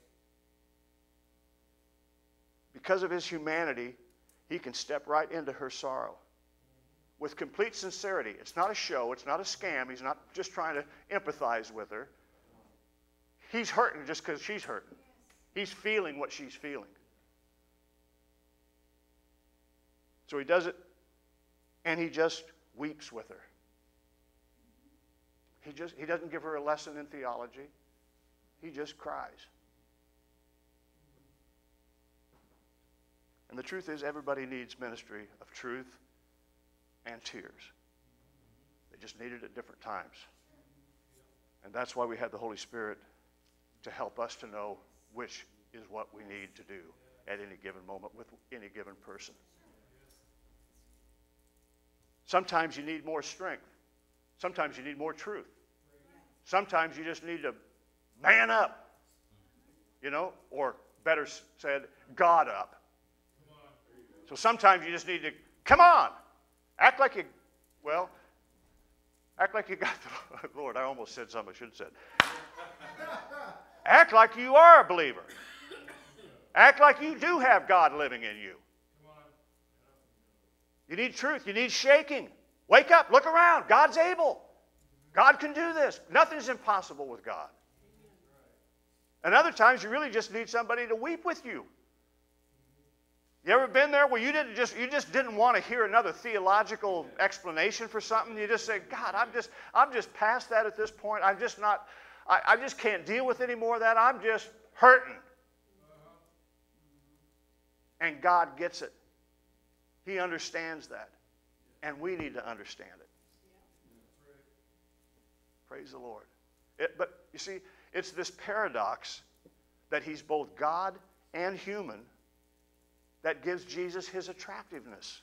Because of his humanity, he can step right into her sorrow with complete sincerity. It's not a show. It's not a scam. He's not just trying to empathize with her. He's hurting just because she's hurting. He's feeling what she's feeling. So he does it, and he just weeps with her. He just he doesn't give her a lesson in theology. He just cries. And the truth is, everybody needs ministry of truth and tears. They just need it at different times. And that's why we have the Holy Spirit to help us to know which is what we need to do at any given moment with any given person. Sometimes you need more strength. Sometimes you need more truth. Sometimes you just need to man up, you know, or better said, God up. So sometimes you just need to, come on, act like you, well, act like you got the, Lord, I almost said something I shouldn't have said. Act like you are a believer. Act like you do have God living in you. You need truth. You need shaking. Wake up. Look around. God's able. God can do this. Nothing's impossible with God. And other times you really just need somebody to weep with you. You ever been there where you didn't just you just didn't want to hear another theological explanation for something? You just say, God, I'm just I'm just past that at this point. I'm just not I, I just can't deal with any more of that. I'm just hurting. And God gets it. He understands that. And we need to understand it. Praise the Lord. It, but you see, it's this paradox that he's both God and human that gives Jesus his attractiveness.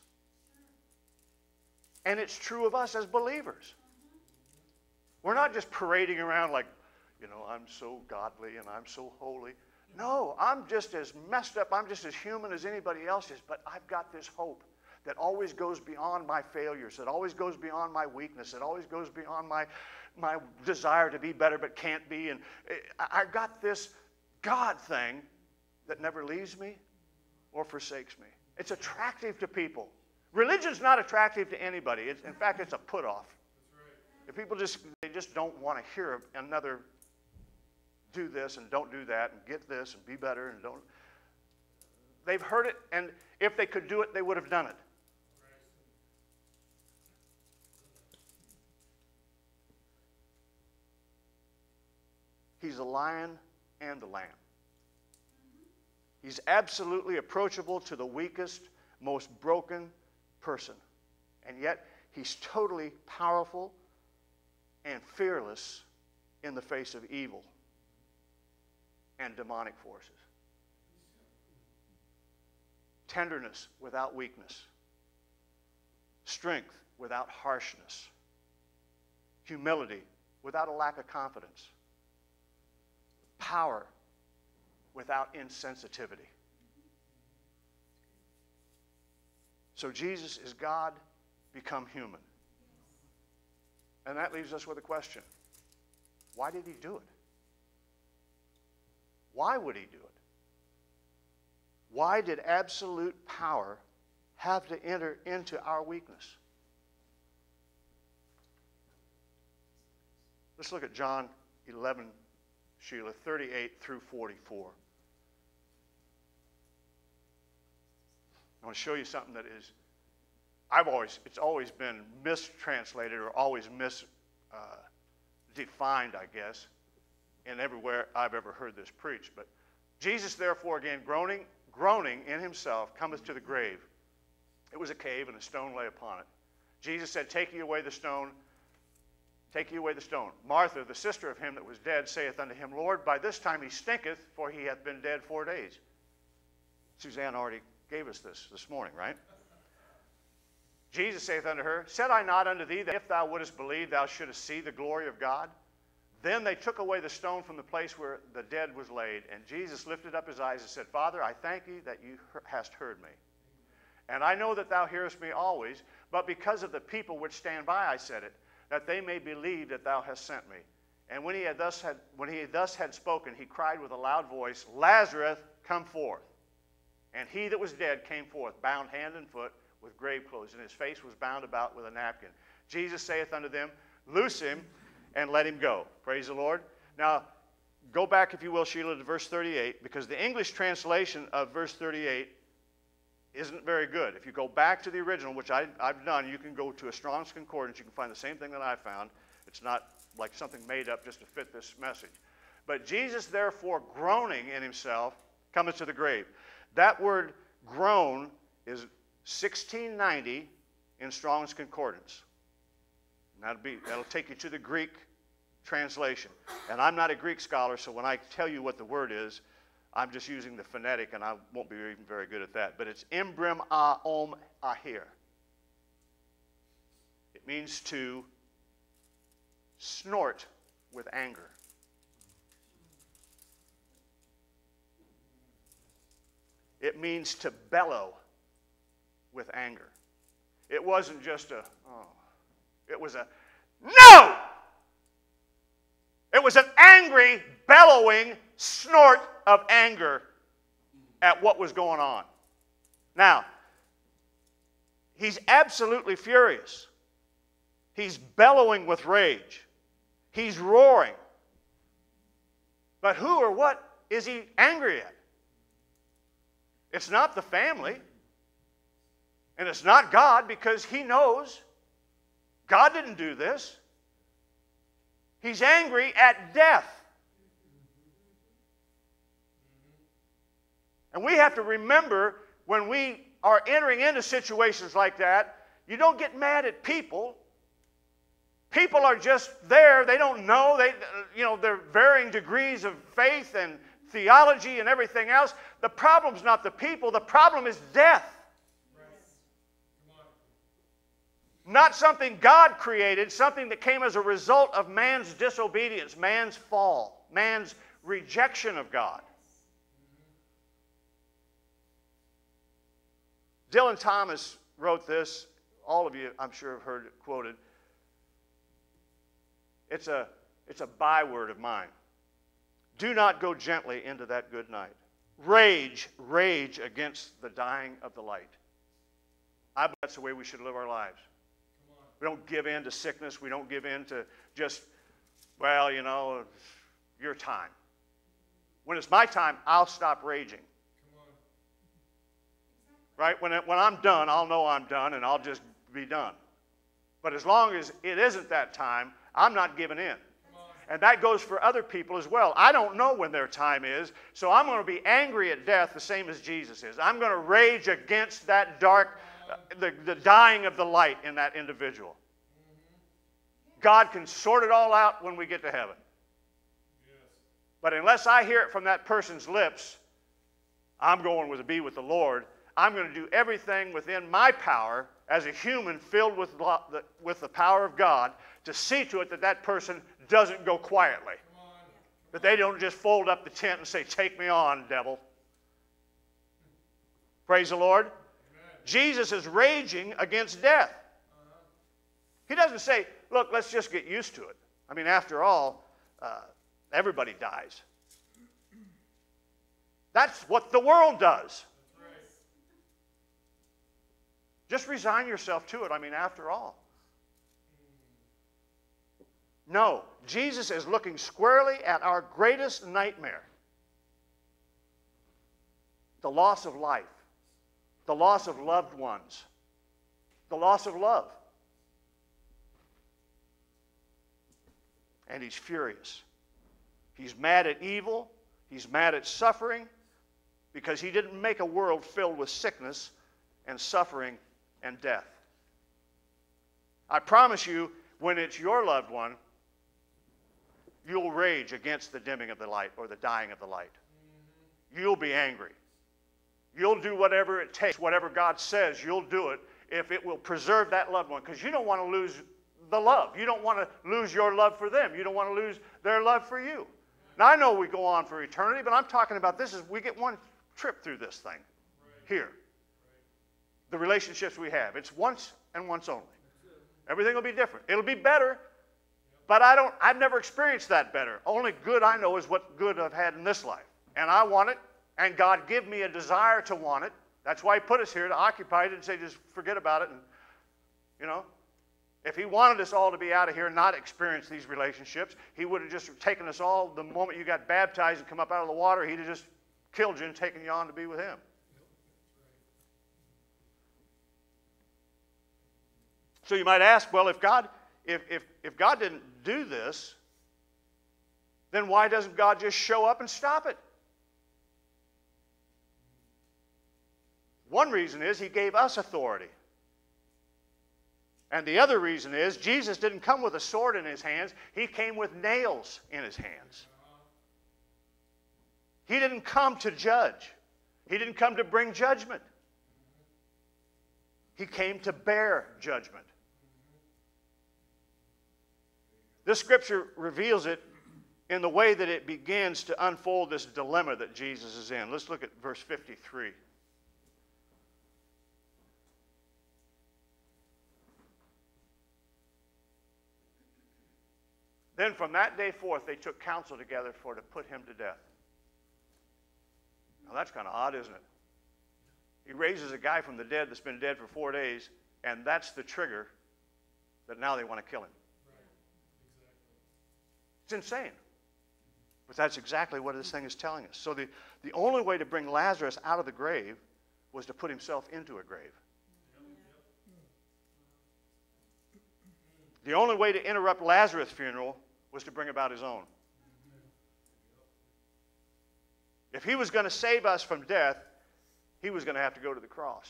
And it's true of us as believers. We're not just parading around like, you know, I'm so godly and I'm so holy. No, I'm just as messed up, I'm just as human as anybody else is, but I've got this hope that always goes beyond my failures, that always goes beyond my weakness, that always goes beyond my, my desire to be better but can't be. And I've got this God thing that never leaves me or forsakes me. It's attractive to people. Religion's not attractive to anybody. It's, in fact, it's a put-off. If people just, they just don't want to hear another do this and don't do that and get this and be better and don't. They've heard it, and if they could do it, they would have done it. He's the lion and the lamb. He's absolutely approachable to the weakest, most broken person. And yet, he's totally powerful and fearless in the face of evil and demonic forces. Tenderness without weakness. Strength without harshness. Humility without a lack of confidence. Power without insensitivity. So Jesus is God become human. And that leaves us with a question. Why did he do it? Why would he do it? Why did absolute power have to enter into our weakness? Let's look at John eleven, Sheila, thirty-eight through forty-four. I want to show you something that is, I've always, it's always been mistranslated or always misdefined, uh, I guess, in everywhere I've ever heard this preached. But Jesus, therefore, again, groaning, groaning in himself, cometh to the grave. It was a cave, and a stone lay upon it. Jesus said, Take ye away the stone. Take ye away the stone. Martha, the sister of him that was dead, saith unto him, Lord, by this time he stinketh, for he hath been dead four days. Suzanne already gave us this this morning, right? Jesus saith unto her, Said I not unto thee that if thou wouldest believe, thou shouldest see the glory of God? Then they took away the stone from the place where the dead was laid. And Jesus lifted up his eyes and said, Father, I thank thee that you hast heard me. And I know that thou hearest me always, but because of the people which stand by I said it, that they may believe that thou hast sent me. And when he had thus had, when he thus had spoken, he cried with a loud voice, Lazarus, come forth. And he that was dead came forth, bound hand and foot with grave clothes, and his face was bound about with a napkin. Jesus saith unto them, Loose him and let him go. Praise the Lord. Now, go back, if you will, Sheila, to verse thirty-eight, because the English translation of verse thirty-eight isn't very good. If you go back to the original, which I, I've done, you can go to a Strong's Concordance. You can find the same thing that I found. It's not like something made up just to fit this message. But Jesus, therefore, groaning in himself, cometh to the grave. That word groan is sixteen ninety in Strong's Concordance. And that'll, be, that'll take you to the Greek translation. And I'm not a Greek scholar, so when I tell you what the word is, I'm just using the phonetic, and I won't be even very good at that. But it's embrim a om ahir. It means to snort with anger. It means to bellow with anger. It wasn't just a, oh. It was a, no! It was an angry, bellowing snort of anger at what was going on. Now, he's absolutely furious. He's bellowing with rage. He's roaring. But who or what is he angry at? It's not the family. And it's not God, because he knows God didn't do this. He's angry at death. And we have to remember, when we are entering into situations like that, you don't get mad at people. People are just there. They don't know. They, you know, they're varying degrees of faith and theology and everything else. The problem's not the people. The problem is death. Not something God created, something that came as a result of man's disobedience, man's fall, man's rejection of God. Dylan Thomas wrote this. All of you, I'm sure, have heard it quoted. It's a, it's a byword of mine. Do not go gently into that good night. Rage, rage against the dying of the light. I believe that's the way we should live our lives. We don't give in to sickness. We don't give in to just, well, you know, your time. When it's my time, I'll stop raging. Right? When, it, when I'm done, I'll know I'm done, and I'll just be done. But as long as it isn't that time, I'm not giving in. And that goes for other people as well. I don't know when their time is, so I'm going to be angry at death the same as Jesus is. I'm going to rage against that dark, uh, the, the dying of the light in that individual. God can sort it all out when we get to heaven. But unless I hear it from that person's lips, I'm going to be with the Lord. I'm going to do everything within my power as a human filled with the, with the power of God to see to it that that person doesn't go quietly. That they don't just fold up the tent and say, take me on, devil. Praise the Lord. Amen. Jesus is raging against death. Uh-huh. He doesn't say, look, let's just get used to it. I mean, after all, uh, everybody dies. That's what the world does. Just resign yourself to it. I mean, after all. No, Jesus is looking squarely at our greatest nightmare. The loss of life. The loss of loved ones. The loss of love. And he's furious. He's mad at evil. He's mad at suffering because he didn't make a world filled with sickness and suffering and death. I promise you, when it's your loved one, you'll rage against the dimming of the light or the dying of the light. You'll be angry. You'll do whatever it takes, whatever God says, you'll do it if it will preserve that loved one, because you don't want to lose the love. You don't want to lose your love for them. You don't want to lose their love for you. Now, I know we go on for eternity, but I'm talking about this is we get one trip through this thing here. The relationships we have. It's once and once only. Everything will be different. It'll be better, but I don't, I've never experienced that better. Only good I know is what good I've had in this life. And I want it, and God give me a desire to want it. That's why he put us here, to occupy it and say just forget about it. And, you know, if he wanted us all to be out of here and not experience these relationships, he would have just taken us all the moment you got baptized and come up out of the water. He'd have just killed you and taken you on to be with him. So you might ask, well, if God, if, if, if God didn't do this, then why doesn't God just show up and stop it? One reason is he gave us authority. And the other reason is Jesus didn't come with a sword in his hands. He came with nails in his hands. He didn't come to judge. He didn't come to bring judgment. He came to bear judgment. This scripture reveals it in the way that it begins to unfold this dilemma that Jesus is in. Let's look at verse fifty-three. Then from that day forth they took counsel together for to put him to death. Now that's kind of odd, isn't it? He raises a guy from the dead that's been dead for four days, and that's the trigger that now they want to kill him. It's insane. But that's exactly what this thing is telling us. So the, the only way to bring Lazarus out of the grave was to put himself into a grave. The only way to interrupt Lazarus' funeral was to bring about his own. If he was going to save us from death, he was going to have to go to the cross.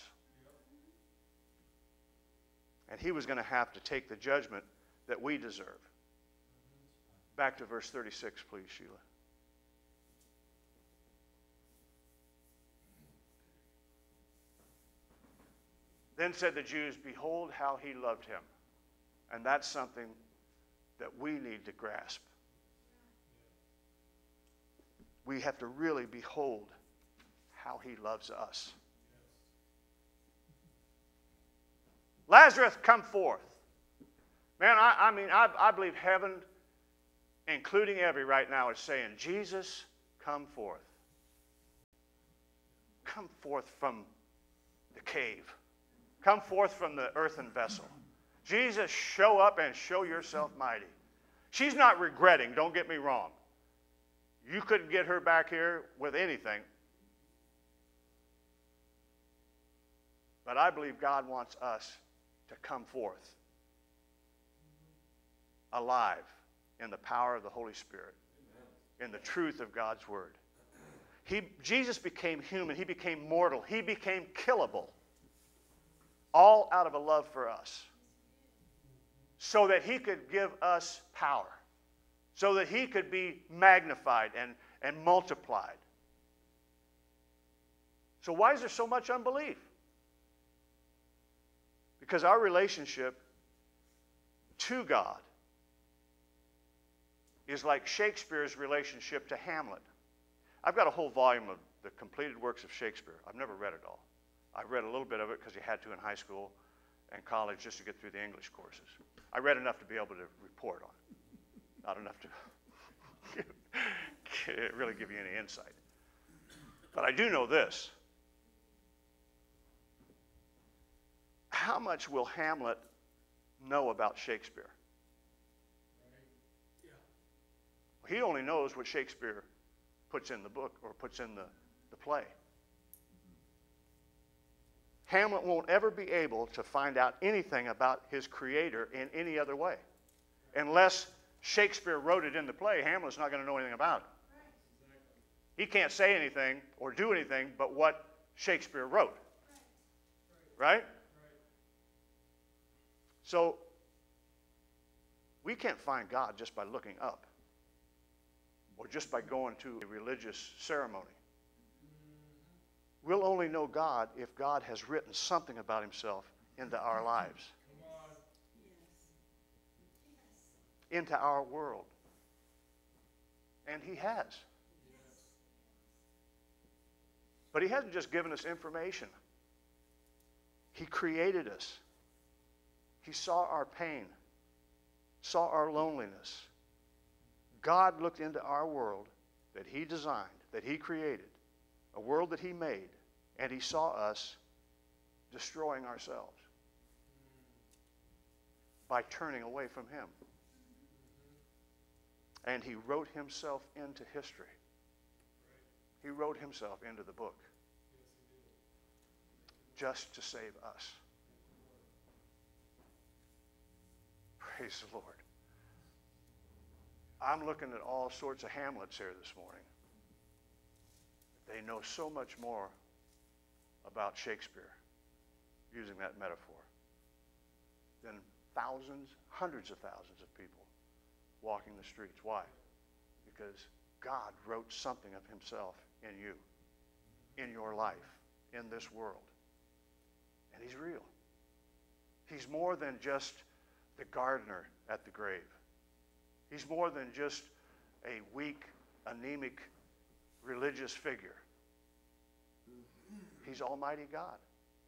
And he was going to have to take the judgment that we deserve. Back to verse thirty-six, please, Sheila. Then said the Jews, behold how he loved him. And that's something that we need to grasp. We have to really behold how he loves us. Lazarus, come forth. Man, I, I mean, I, I believe heaven, including every right now, is saying, Jesus, come forth. Come forth from the cave. Come forth from the earthen vessel. Jesus, show up and show yourself mighty. She's not regretting, don't get me wrong. You couldn't get her back here with anything. But I believe God wants us to come forth alive in the power of the Holy Spirit, in the truth of God's Word. He, Jesus became human. He became mortal. He became killable, all out of a love for us, so that he could give us power, so that he could be magnified and, and multiplied. So why is there so much unbelief? Because our relationship to God is like Shakespeare's relationship to Hamlet. I've got a whole volume of the completed works of Shakespeare. I've never read it all. I read a little bit of it because you had to in high school, and college just to get through the English courses. I read enough to be able to report on it, not enough to really give you any insight. But I do know this. How much will Hamlet know about Shakespeare? He only knows what Shakespeare puts in the book or puts in the, the play. Hamlet won't ever be able to find out anything about his creator in any other way. Unless Shakespeare wrote it in the play, Hamlet's not going to know anything about it. He can't say anything or do anything but what Shakespeare wrote. Right? So, we can't find God just by looking up or just by going to a religious ceremony. We'll only know God if God has written something about himself into our lives, into our world. And he has. But he hasn't just given us information. He created us. He saw our pain, saw our loneliness. God looked into our world that he designed, that he created, a world that he made, and he saw us destroying ourselves by turning away from him. And he wrote himself into history. He wrote himself into the book just to save us. Praise the Lord. I'm looking at all sorts of Hamlets here this morning. They know so much more about Shakespeare, using that metaphor, than thousands, hundreds of thousands of people walking the streets. Why? Because God wrote something of himself in you, in your life, in this world. And he's real. He's more than just the gardener at the grave. He's more than just a weak, anemic, religious figure. He's Almighty God.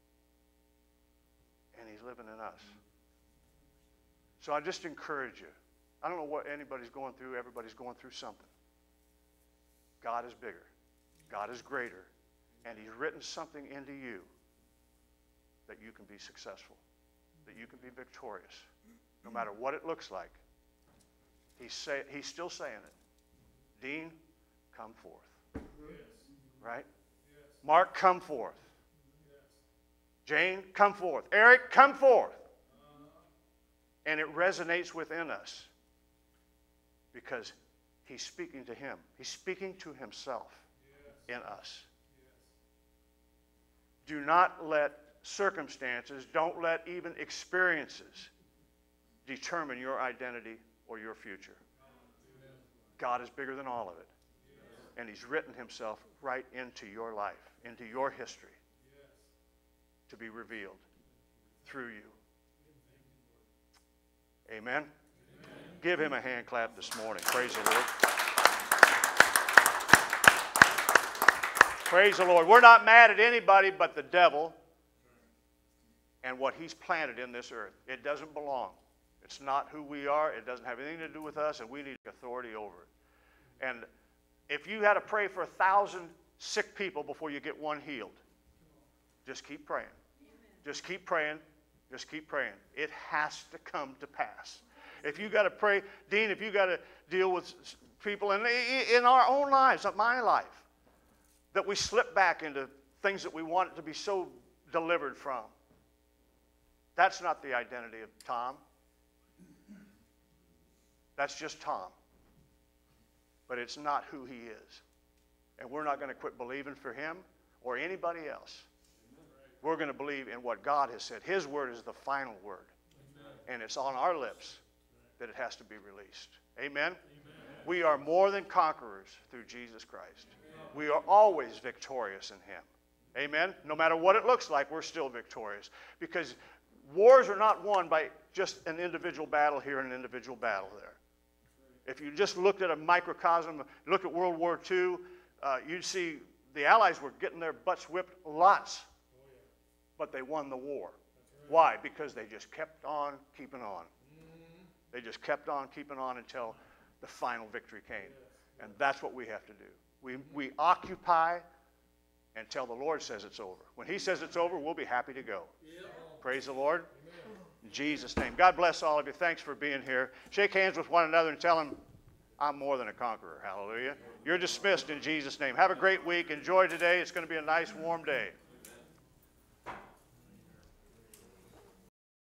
And he's living in us. So I just encourage you. I don't know what anybody's going through. Everybody's going through something. God is bigger. God is greater. And he's written something into you that you can be successful, that you can be victorious, no matter what it looks like. He's, say, he's still saying it. Dean, come forth. Yes. Right? Yes. Mark, come forth. Yes. Jane, come forth. Eric, come forth. Uh-huh. And it resonates within us because he's speaking to him. He's speaking to himself yes. in us. Yes. Do not let circumstances, don't let even experiences determine your identity or your future. God is bigger than all of it. And he's written himself right into your life, into your history, to be revealed through you. Amen? Amen. Give him a hand clap this morning. Praise the Lord. Praise the Lord. We're not mad at anybody but the devil and what he's planted in this earth. It doesn't belong. It's not who we are. It doesn't have anything to do with us, and we need authority over it. And if you had to pray for a thousand sick people before you get one healed, just keep praying. Just keep praying. Just keep praying. It has to come to pass. If you got to pray, Dean, if you got to deal with people in, in our own lives, not my life, that we slip back into things that we want to be so delivered from, that's not the identity of Tom. That's just Tom. But it's not who he is. And we're not going to quit believing for him or anybody else. We're going to believe in what God has said. His word is the final word. And it's on our lips that it has to be released. Amen? Amen. We are more than conquerors through Jesus Christ. We are always victorious in him. Amen? No matter what it looks like, we're still victorious. Because wars are not won by just an individual battle here and an individual battle there. If you just looked at a microcosm, look at World War Two, uh, you'd see the Allies were getting their butts whipped lots, but they won the war. Why? Because they just kept on keeping on. They just kept on keeping on until the final victory came. And that's what we have to do. We, we occupy until the Lord says it's over. When he says it's over, we'll be happy to go. Praise the Lord. In Jesus' name. God bless all of you. Thanks for being here. Shake hands with one another and tell them, I'm more than a conqueror. Hallelujah. You're dismissed in Jesus' name. Have a great week. Enjoy today. It's going to be a nice, warm day.